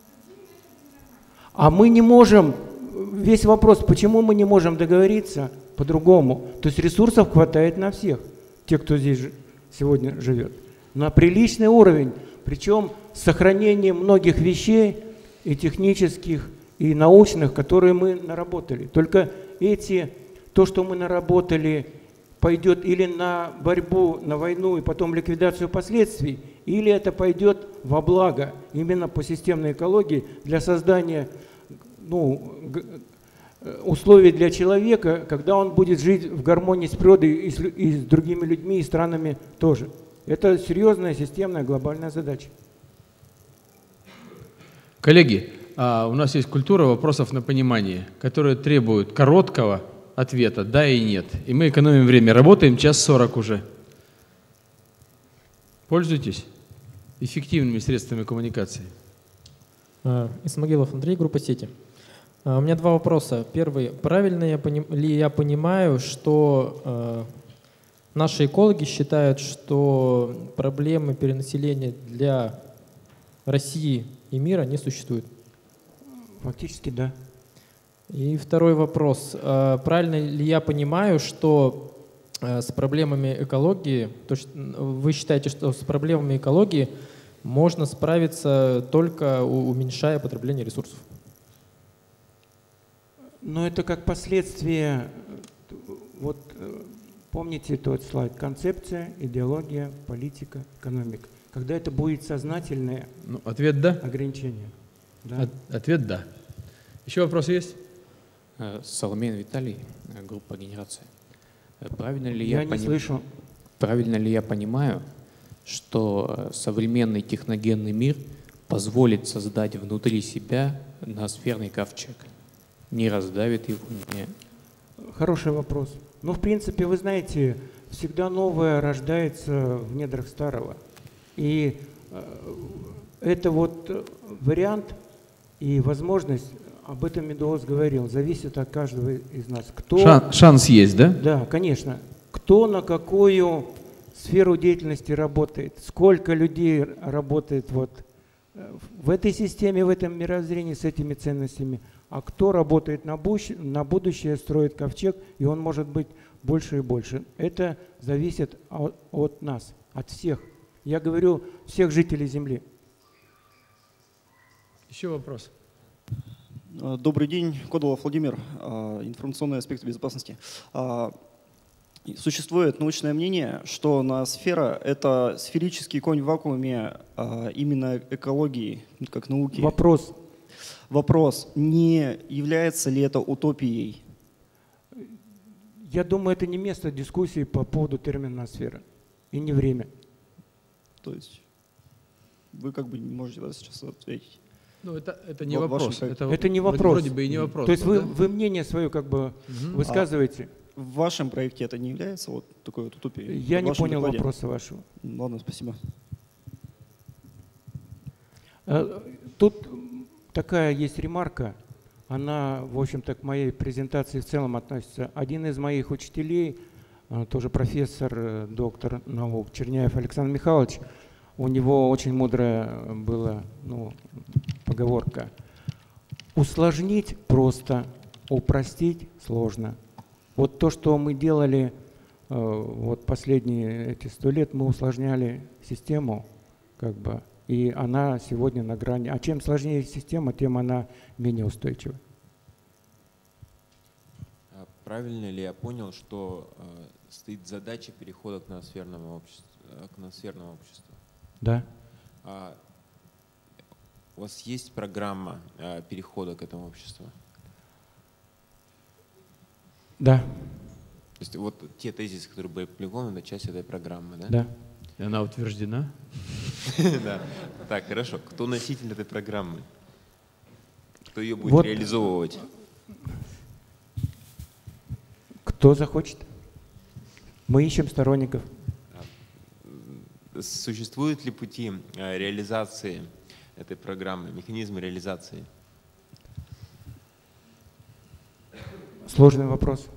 А мы не можем, весь вопрос, почему мы не можем договориться по-другому. То есть ресурсов хватает на всех, тех, кто здесь сегодня живет. На приличный уровень, причем с сохранением многих вещей и технических, и научных, которые мы наработали. Только эти, то, что мы наработали, пойдет или на борьбу, на войну и потом ликвидацию последствий, или это пойдет во благо именно по системной экологии для создания, ну, условий для человека, когда он будет жить в гармонии с природой и с, и с другими людьми и странами тоже. Это серьезная системная глобальная задача. Коллеги, а у нас есть культура вопросов на понимание, которые требуют короткого ответа «да» и «нет». И мы экономим время. Работаем час сорок уже. Пользуйтесь эффективными средствами коммуникации. Исмагилов Андрей, группа «Сети». У меня два вопроса. Первый. Правильно я поним, ли я понимаю, что э, наши экологи считают, что проблемы перенаселения для России и мира не существует? Фактически, да. И второй вопрос. Правильно ли я понимаю, что с проблемами экологии, то есть вы считаете, что с проблемами экологии можно справиться только уменьшая потребление ресурсов? Но это как последствие, вот помните тот слайд, концепция, идеология, политика, экономика. Когда это будет сознательное ну, ответ да. ограничение. Да. От, ответ да. Еще вопросы есть? Соломейн Виталий, группа «Генерация». Правильно ли я, я не поним... слышу. Правильно ли я понимаю, что современный техногенный мир позволит создать внутри себя ноосферный ковчег? Не раздавит его? Не... Хороший вопрос. Ну, в принципе, вы знаете, всегда новое рождается в недрах старого. И это вот вариант и возможность, об этом Медуоз говорил, зависит от каждого из нас. Кто, Шан, шанс есть, да? Да, конечно. Кто на какую сферу деятельности работает, сколько людей работает вот в этой системе, в этом мировоззрении с этими ценностями, а кто работает на будущее, на будущее, строит ковчег, и он может быть больше и больше. Это зависит от, от нас, от всех. Я говорю, всех жителей Земли. Еще вопрос. Добрый день, Кодолов Владимир, информационный аспект безопасности. Существует научное мнение, что ноосфера — это сферический конь в вакууме именно экологии, как науки. Вопрос. Вопрос, не является ли это утопией? Я думаю, это не место дискуссии по поводу термина ноосфера и не время. То есть вы как бы не можете да, сейчас ответить. Ну, это, это не вот вопрос. Это, это, это не вопрос. Вроде бы и не вопрос. То есть да? вы, вы мнение свое как бы угу. высказываете. А в вашем проекте это не является вот такой вот утопией? Я не понял докладе? вопроса вашего. Ладно, спасибо. Тут такая есть ремарка. Она, в общем-то, к моей презентации в целом относится. Один из моих учителей, тоже профессор, доктор наук Черняев Александр Михайлович, у него очень мудрая была ну, поговорка. Усложнить просто, упростить сложно. Вот то, что мы делали вот последние эти сто лет, мы усложняли систему, как бы, и она сегодня на грани. А чем сложнее система, тем она менее устойчива. Правильно ли я понял, что э, стоит задача перехода к ноосферному обществу? К ноосферному обществу? Да. А, у вас есть программа э, перехода к этому обществу? Да. То есть вот те тезисы, которые были опубликованы, это часть этой программы, да? Да. И она утверждена? Да. Так, хорошо. Кто носитель этой программы? Кто ее будет реализовывать? Кто захочет? Мы ищем сторонников. Существуют ли пути реализации этой программы, механизмы реализации? Сложный вопрос.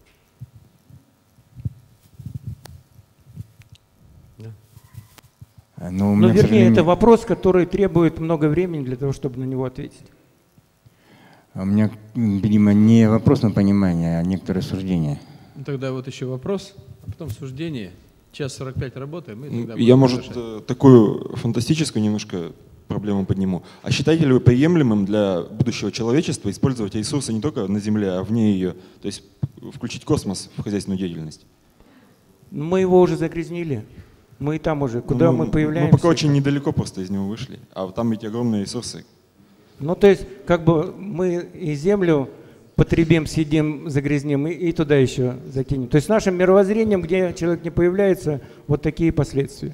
Но, Но вернее, это вопрос, который требует много времени для того, чтобы на него ответить. У меня, видимо, не вопрос на понимание, а некоторые суждения. Ну, тогда вот еще вопрос, а потом суждение. Час сорок пять работаем. И тогда Я, может, решать. такую фантастическую немножко проблему подниму. А считаете ли вы приемлемым для будущего человечества использовать ресурсы не только на Земле, а вне ее? То есть включить космос в хозяйственную деятельность? Мы его уже загрязнили. Мы и там уже. Куда ну, мы появляемся? Мы пока очень недалеко просто из него вышли. А там ведь огромные ресурсы. Ну, то есть, как бы мы и Землю потребим, съедим, загрязним, и, и туда еще закинем. То есть нашим мировоззрением, где человек не появляется, вот такие последствия.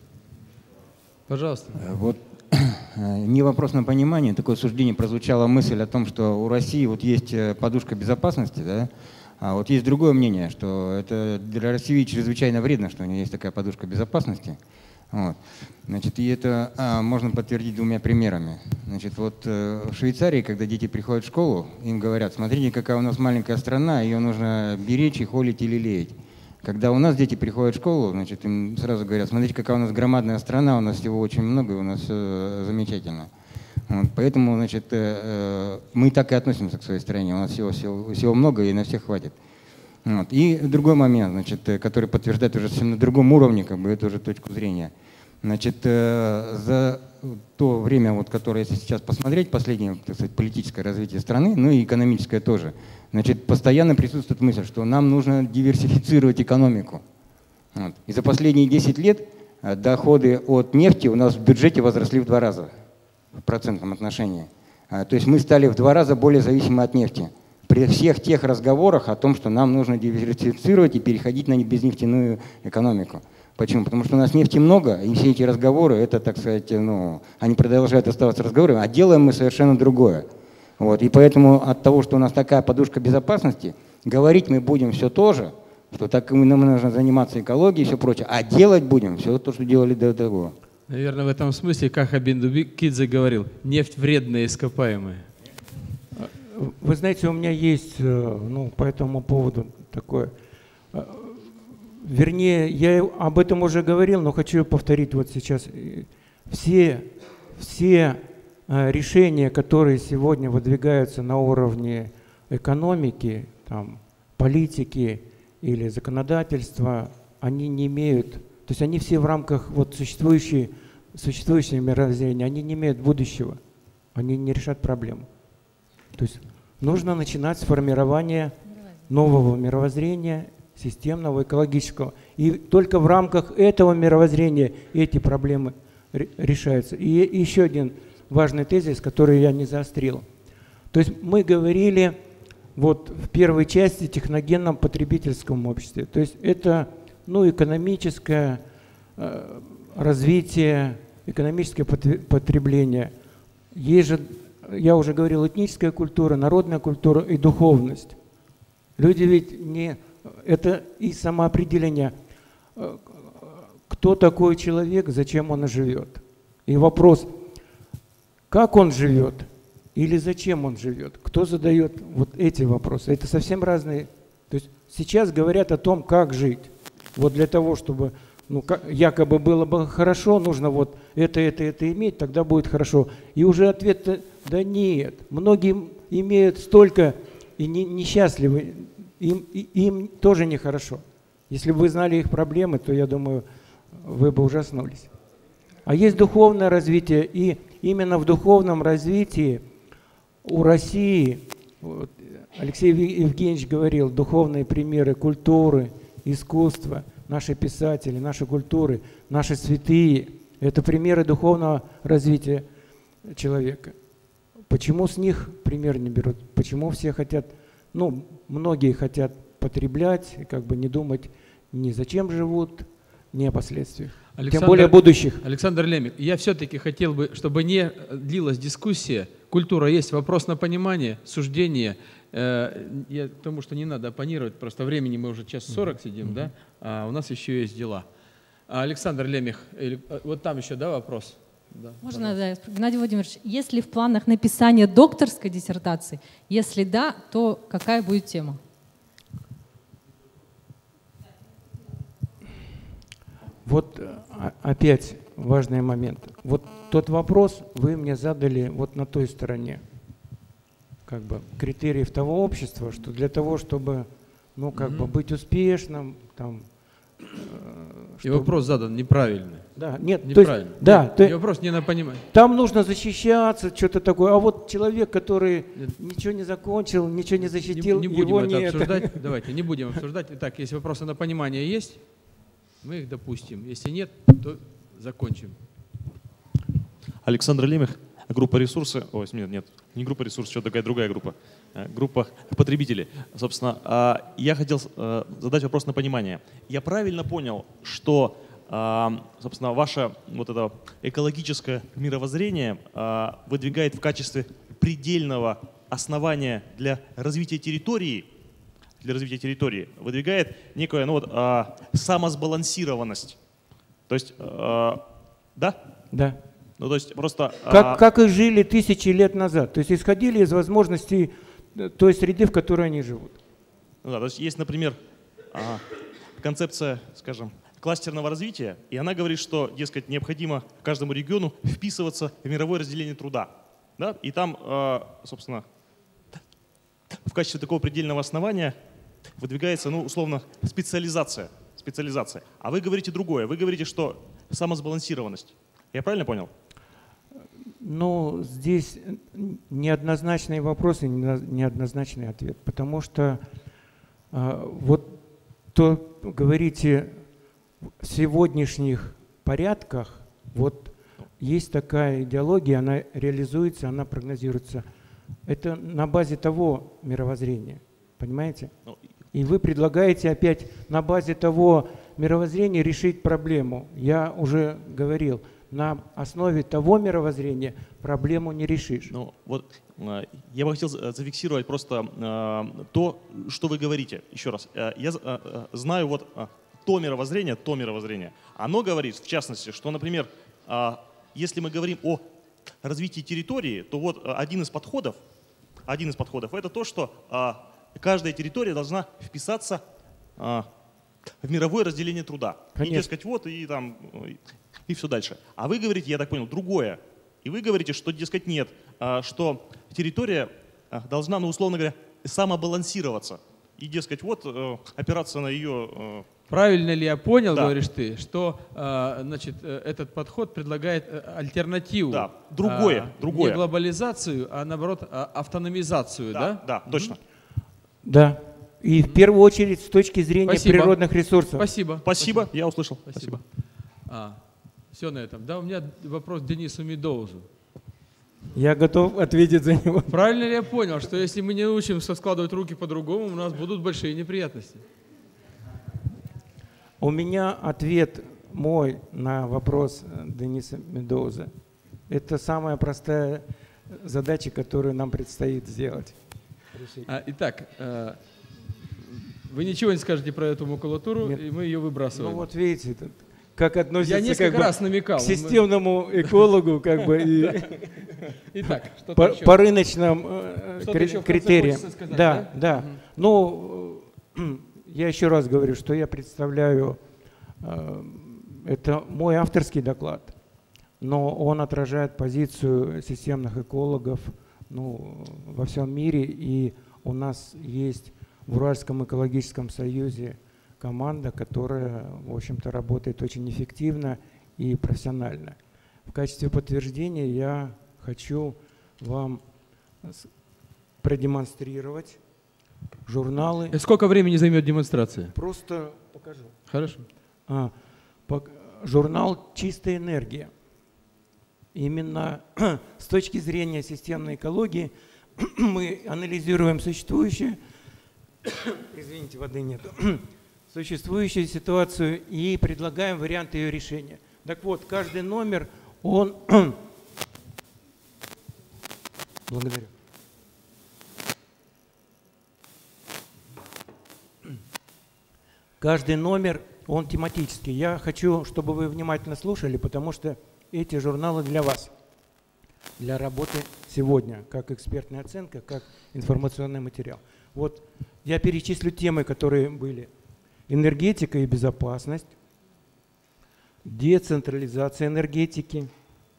Пожалуйста. Вот не вопрос на понимание, такое суждение прозвучала мысль о том, что у России вот есть подушка безопасности, да? А вот есть другое мнение, что это для России чрезвычайно вредно, что у нее есть такая подушка безопасности. Вот. Значит, и это а, можно подтвердить двумя примерами. Значит, вот э, в Швейцарии, когда дети приходят в школу, им говорят: смотрите, какая у нас маленькая страна, ее нужно беречь и холить или лелеять. Когда у нас дети приходят в школу, значит, им сразу говорят: смотрите, какая у нас громадная страна, у нас всего очень много, и у нас все замечательно. Вот, поэтому, значит, э, мы так и относимся к своей стране, у нас всего, всего, всего много, и на всех хватит. Вот. И другой момент, значит, который подтверждает уже совсем на другом уровне, как бы, эту же точку зрения. Значит, э, за то время, вот, которое, если сейчас посмотреть, последнее, так сказать, политическое развитие страны, ну и экономическое тоже, значит, постоянно присутствует мысль, что нам нужно диверсифицировать экономику. Вот. И за последние десять лет доходы от нефти у нас в бюджете возросли в два раза в процентном отношении. То есть мы стали в два раза более зависимы от нефти. При всех тех разговорах о том, что нам нужно диверсифицировать и переходить на безнефтяную экономику. Почему? Потому что у нас нефти много, и все эти разговоры, это, так сказать, ну, они продолжают оставаться разговорами, а делаем мы совершенно другое. Вот. И поэтому от того, что у нас такая подушка безопасности, говорить мы будем все то же, что так нам нужно заниматься экологией и все прочее, а делать будем все то, что делали до того. Наверное, в этом смысле, как Абиндубикидзе говорил, нефть вредная, ископаемая. Вы знаете, у меня есть, ну, по этому поводу такое. Вернее, я об этом уже говорил, но хочу повторить вот сейчас. Все, все решения, которые сегодня выдвигаются на уровне экономики, там, политики или законодательства, они не имеют, то есть они все в рамках вот существующей, существующего мировоззрения, они не имеют будущего, они не решат проблему. То есть нужно начинать с формирования нового мировоззрения, системного, экологического. И только в рамках этого мировоззрения эти проблемы решаются. И еще один важный тезис, который я не заострил. То есть мы говорили вот в первой части о техногенном потребительском обществе. То есть это, ну, экономическое э, развитие, экономическое потребление. Есть же, я уже говорил, этническая культура, народная культура и духовность. Люди ведь не... Это и самоопределение. Кто такой человек, зачем он живет? И вопрос, как он живет или зачем он живет? Кто задает вот эти вопросы? Это совсем разные. То есть сейчас говорят о том, как жить. Вот для того, чтобы, ну, как, якобы было бы хорошо, нужно вот это, это, это иметь, тогда будет хорошо. И уже ответ, да нет. Многие имеют столько и не, несчастливы. Им, им тоже нехорошо. Если бы вы знали их проблемы, то, я думаю, вы бы ужаснулись. А есть духовное развитие, и именно в духовном развитии у России, вот, Алексей Евгеньевич говорил, духовные примеры культуры, искусства, наши писатели, наши культуры, наши святые – это примеры духовного развития человека. Почему с них пример не берут? Почему все хотят... Ну, многие хотят потреблять, как бы не думать ни зачем живут, ни о последствиях. Александр, тем более будущих. Александр Лемик, я все-таки хотел бы, чтобы не длилась дискуссия. Культура есть, вопрос на понимание, суждение. Э, я, потому что не надо оппонировать, просто времени мы уже час сорок сидим, mm-hmm. да? А у нас еще есть дела. А Александр Лемих, или, вот там еще, да, вопрос? Да, Можно, пожалуйста. Да, Геннадий Владимирович, есть ли в планах написания докторской диссертации? Если да, то какая будет тема? Вот опять важный момент. Вот тот вопрос вы мне задали вот на той стороне, как бы критериев того общества, что для того, чтобы ну, как Мгм. бы быть успешным, там. э, И чтобы- вопрос задан неправильный. Да, нет, то есть- неправильно. да, Нет, то- и вопрос не на понимание. Там нужно защищаться, что-то такое. А вот человек, который ничего не закончил, ничего не защитил, Не, не будем его это не обсуждать. Давайте, не будем обсуждать. Итак, если вопросы на понимание есть, мы их допустим. Если нет, то закончим. Александр Лемех, группа «Ресурсы». Ой, нет, нет, не группа «Ресурсы», что такая другая группа. Э, Группа потребителей. Собственно, а, я хотел э, задать вопрос на понимание. Я правильно понял, что, а, собственно, ваше вот это экологическое мировоззрение а, выдвигает в качестве предельного основания для развития территории, для развития территории, выдвигает некую, ну вот, а, самосбалансированность. То есть, а, да? Да. Ну, то есть просто… Как, а, как и жили тысячи лет назад. То есть исходили из возможностей э, той среды, в которой они живут. Ну да, то есть есть, например, а, концепция, скажем, кластерного развития, и она говорит, что, дескать, необходимо каждому региону вписываться в мировое разделение труда. Да? И там, а, собственно, в качестве такого предельного основания выдвигается, ну, условно, специализация. специализация. А вы говорите другое. Вы говорите, что самосбалансированность. Я правильно понял? Ну, здесь неоднозначные вопросы, неоднозначный ответ, потому что э, вот то, говорите, в сегодняшних порядках, вот есть такая идеология, она реализуется, она прогнозируется. Это на базе того мировоззрения, понимаете? И вы предлагаете опять на базе того мировоззрения решить проблему. Я уже говорил, на основе того мировоззрения проблему не решишь. Ну, вот э, я бы хотел за- зафиксировать просто э, то, что вы говорите. Еще раз. Э, я э, э, знаю вот э, то мировоззрение, то мировоззрение. Оно говорит, в частности, что, например, э, если мы говорим о развитии территории, то вот э, один из подходов, один из подходов, это то, что э, каждая территория должна вписаться э, в мировое разделение труда. Конечно. И, дескать, вот, и там, и, и все дальше. А вы говорите, я так понял, другое. И вы говорите, что, дескать, нет, а, что территория а, должна, ну, условно говоря, самобалансироваться. И, дескать, вот, э, опираться на ее… э, Правильно ли я понял, Да. говоришь ты, что э, значит, э, этот подход предлагает э, альтернативу? Да, другое, а, другое. Не глобализацию, а наоборот а, автономизацию, да? Да, да, точно. Да. И в первую очередь с точки зрения Спасибо. природных ресурсов. Спасибо. Спасибо, я услышал. Спасибо. А, все на этом. Да, у меня вопрос к Денису Медоузу. Я готов ответить за него. Правильно ли я понял, что если мы не научимся складывать руки по-другому, у нас будут большие неприятности? У меня ответ мой на вопрос Дениса Медоуза. Это самая простая задача, которую нам предстоит сделать. А, итак, э, вы ничего не скажете про эту макулатуру, Нет. и мы ее выбрасываем. Ну вот видите, тут как относится Я несколько как бы раз намекал. к системному экологу, как бы и Итак, что-то по, еще? по рыночным э, Что-то кри- еще в конце критериям. хочется сказать, Да, да? да. Мгм. Ну, э, я еще раз говорю, что я представляю, э, это мой авторский доклад, но он отражает позицию системных экологов, ну, во всем мире, и у нас есть в Уральском экологическом союзе команда, которая, в общем-то, работает очень эффективно и профессионально. В качестве подтверждения я хочу вам с- продемонстрировать журналы. И сколько времени займет демонстрация? Просто покажу. Хорошо. А, пок- журнал «Чистая энергия». Именно с точки зрения системной экологии мы анализируем существующую, извините, воды нет, существующую ситуацию и предлагаем варианты ее решения. Так вот, каждый номер, он… Благодарю. Каждый номер, он тематический. Я хочу, чтобы вы внимательно слушали, потому что эти журналы для вас, для работы сегодня, как экспертная оценка, как информационный материал. Вот я перечислю темы, которые были. Энергетика и безопасность, децентрализация энергетики,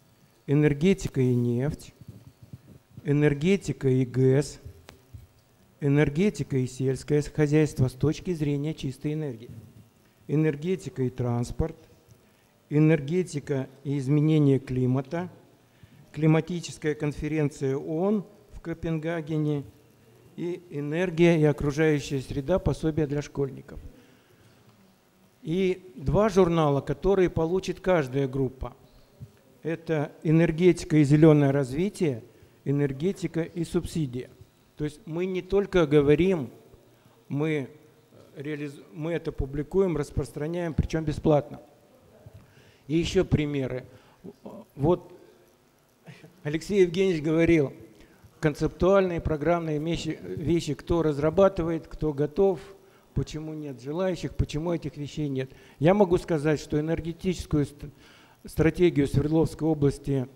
энергетика и нефть, энергетика и ГЭС, энергетика и сельское хозяйство с точки зрения чистой энергии, энергетика и транспорт, энергетика и изменение климата, климатическая конференция ООН в Копенгагене и энергия и окружающая среда, пособие для школьников. И два журнала, которые получит каждая группа. Это энергетика и зеленое развитие, энергетика и субсидия. То есть мы не только говорим, мы, реализ... мы это публикуем, распространяем, причем бесплатно. И еще примеры. Вот Алексей Евгеньевич говорил, концептуальные программные вещи, вещи, кто разрабатывает, кто готов, почему нет желающих, почему этих вещей нет. Я могу сказать, что энергетическую стратегию Свердловской области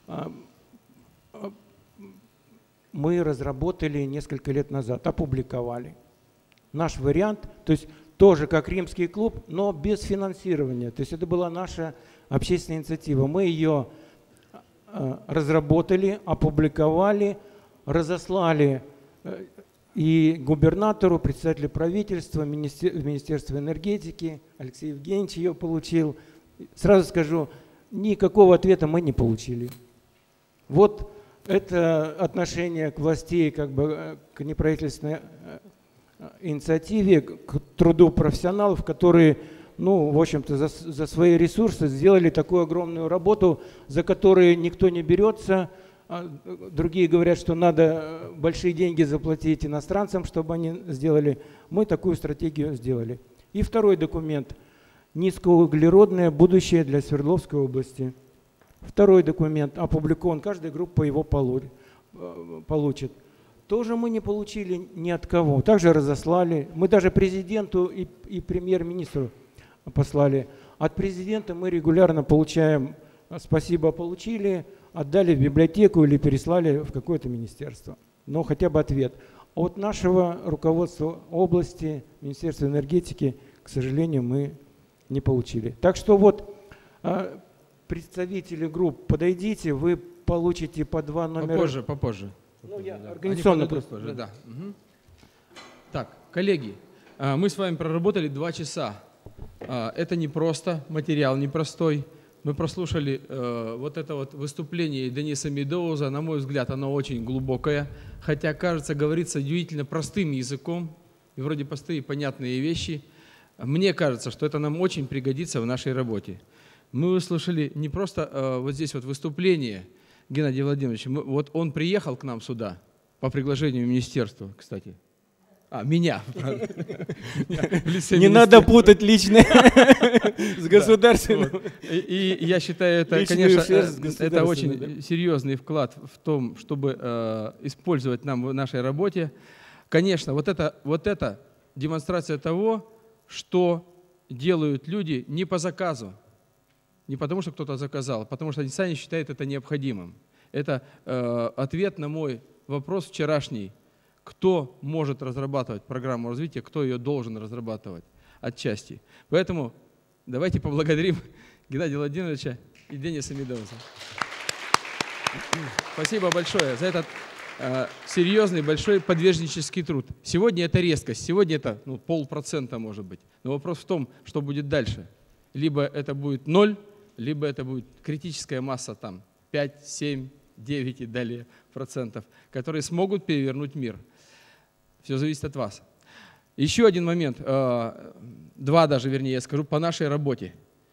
мы разработали несколько лет назад, опубликовали. Наш вариант, то есть тоже как Римский клуб, но без финансирования. То есть это была наша общественная инициатива. Мы ее разработали, опубликовали, разослали и губернатору, председателю правительства, Министерству энергетики. Алексей Евгеньевич ее получил. Сразу скажу, никакого ответа мы не получили. Вот это отношение к власти, как бы к неправительственной инициативе, к труду профессионалов, которые, ну, в общем-то, за, за свои ресурсы сделали такую огромную работу, за которую никто не берется. Другие говорят, что надо большие деньги заплатить иностранцам, чтобы они сделали. Мы такую стратегию сделали. И второй документ. Низкоуглеродное будущее для Свердловской области. Второй документ опубликован, каждая группа его получит. Тоже мы не получили ни от кого. Также разослали. Мы даже президенту и, и премьер-министру послали. От президента мы регулярно получаем «спасибо, получили», отдали в библиотеку или переслали в какое-то министерство. Но хотя бы ответ. От нашего руководства области, Министерства энергетики, к сожалению, мы не получили. Так что вот представители групп, подойдите, вы получите по два номера. Попозже, попозже. Ну, я да. организационно просто. просто. Да. Угу. Так, коллеги, мы с вами проработали два часа. Это не просто, материал непростой. Мы прослушали э, вот это вот выступление Дениса Медоуза. На мой взгляд, оно очень глубокое, хотя, кажется, говорится удивительно простым языком, и вроде простые понятные вещи. Мне кажется, что это нам очень пригодится в нашей работе. Мы услышали не просто э, вот здесь вот выступление Геннадия Владимировича. Мы, вот он приехал к нам сюда по приглашению министерства, кстати. А, меня. Не надо путать личное с государственным. И я считаю, это, конечно, это очень серьезный вклад в том, чтобы использовать нам в нашей работе. Конечно, вот это, вот это демонстрация того, что делают люди не по заказу, не потому что кто-то заказал, а потому что они сами считают это необходимым. Это ответ на мой вопрос вчерашний. Кто может разрабатывать программу развития, кто ее должен разрабатывать отчасти. Поэтому давайте поблагодарим Геннадия Владимировича и Дениса Медоуза. Спасибо большое за этот э, серьезный, большой подвижнический труд. Сегодня это резкость, сегодня это ну, полпроцента может быть. Но вопрос в том, что будет дальше. Либо это будет ноль, либо это будет критическая масса там пять, семь, девять и далее процентов, которые смогут перевернуть мир. Все зависит от вас. Еще один момент, два даже, вернее, я скажу, по нашей работе.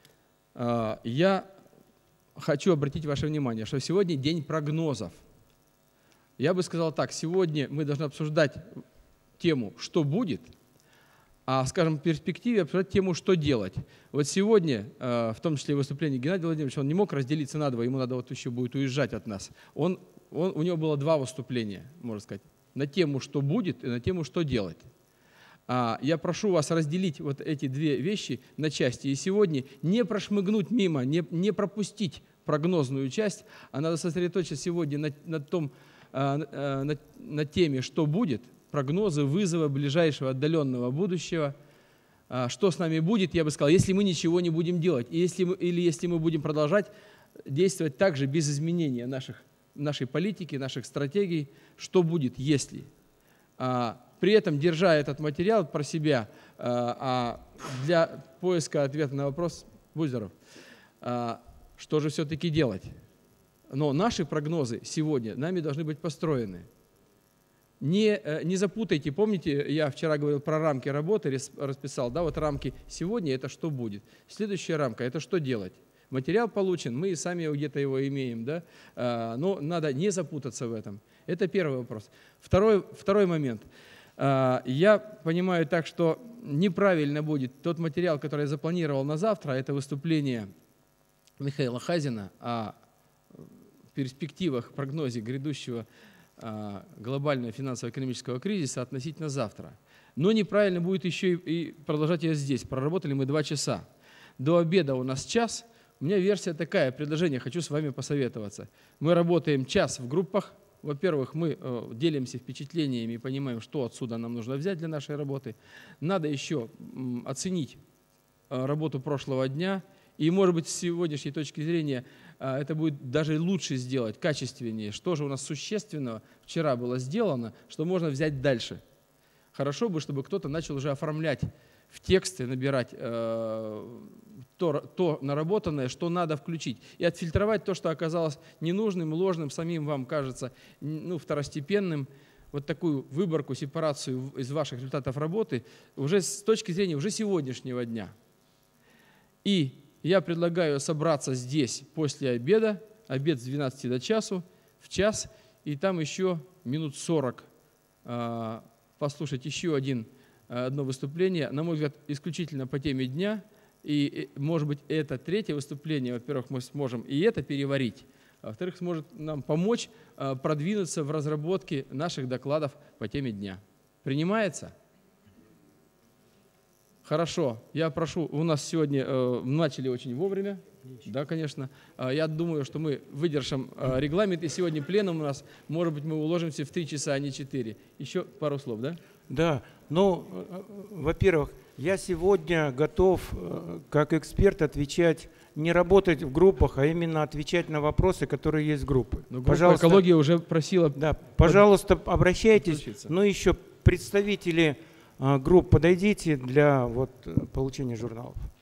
Я хочу обратить ваше внимание, что сегодня день прогнозов. Я бы сказал так, сегодня мы должны обсуждать тему, что будет, а, скажем, в перспективе обсуждать тему, что делать. Вот сегодня, в том числе выступление Геннадия Владимировича, он не мог разделиться на два, ему надо вот еще будет уезжать от нас. Он, он, у него было два выступления, можно сказать, на тему, что будет, и на тему, что делать. А, я прошу вас разделить вот эти две вещи на части. И сегодня не прошмыгнуть мимо, не, не пропустить прогнозную часть, а надо сосредоточиться сегодня на, на, том, а, на, на теме, что будет, прогнозы, вызовы ближайшего отдаленного будущего. А, что с нами будет, я бы сказал, если мы ничего не будем делать, и если мы, или если мы будем продолжать действовать также без изменения наших нашей политики, наших стратегий, что будет, если. при этом держа этот материал про себя, для поиска ответа на вопрос, будь здоров, что же все-таки делать? Но наши прогнозы сегодня нами должны быть построены. Не, не запутайте, помните, я вчера говорил про рамки работы, расписал, да, вот рамки сегодня это что будет, следующая рамка это что делать. Материал получен, мы сами где-то его имеем, да, но надо не запутаться в этом. Это первый вопрос. Второй, второй момент. Я понимаю так, что неправильно будет тот материал, который я запланировал на завтра, это выступление Михаила Хазина о перспективах, прогнозе грядущего глобального финансово-экономического кризиса относительно завтра. Но неправильно будет еще и продолжать ее здесь. Проработали мы два часа. До обеда у нас час. У меня версия такая, предложение, хочу с вами посоветоваться. Мы работаем час в группах. Во-первых, мы делимся впечатлениями и понимаем, что отсюда нам нужно взять для нашей работы. Надо еще оценить работу прошлого дня. И, может быть, с сегодняшней точки зрения это будет даже лучше сделать, качественнее. Что же у нас существенного вчера было сделано, что можно взять дальше. Хорошо бы, чтобы кто-то начал уже оформлять в тексты, набирать э, то, то наработанное, что надо включить. И отфильтровать то, что оказалось ненужным, ложным, самим вам кажется ну, второстепенным. Вот такую выборку, сепарацию из ваших результатов работы уже с точки зрения уже сегодняшнего дня. И я предлагаю собраться здесь после обеда, обед с двенадцати до часу, в час, и там еще минут сорок э, послушать еще один, э, одно выступление, на мой взгляд, исключительно по теме дня. И, может быть, это третье выступление, во-первых, мы сможем и это переварить, а во-вторых, сможет нам помочь э, продвинуться в разработке наших докладов по теме дня. Принимается? Хорошо, я прошу, у нас сегодня э, начали очень вовремя, да, конечно. Э, я думаю, что мы выдержим э, регламент, и сегодня пленум у нас, может быть, мы уложимся в три часа, а не четыре. Еще пару слов, да? Да, ну, э, во-первых, я сегодня готов, э, как эксперт, отвечать, не работать в группах, а именно отвечать на вопросы, которые есть в группе. Но группа экология уже просила... Да, пожалуйста, обращайтесь, ну еще представители групп подойдите для вот, получения журналов.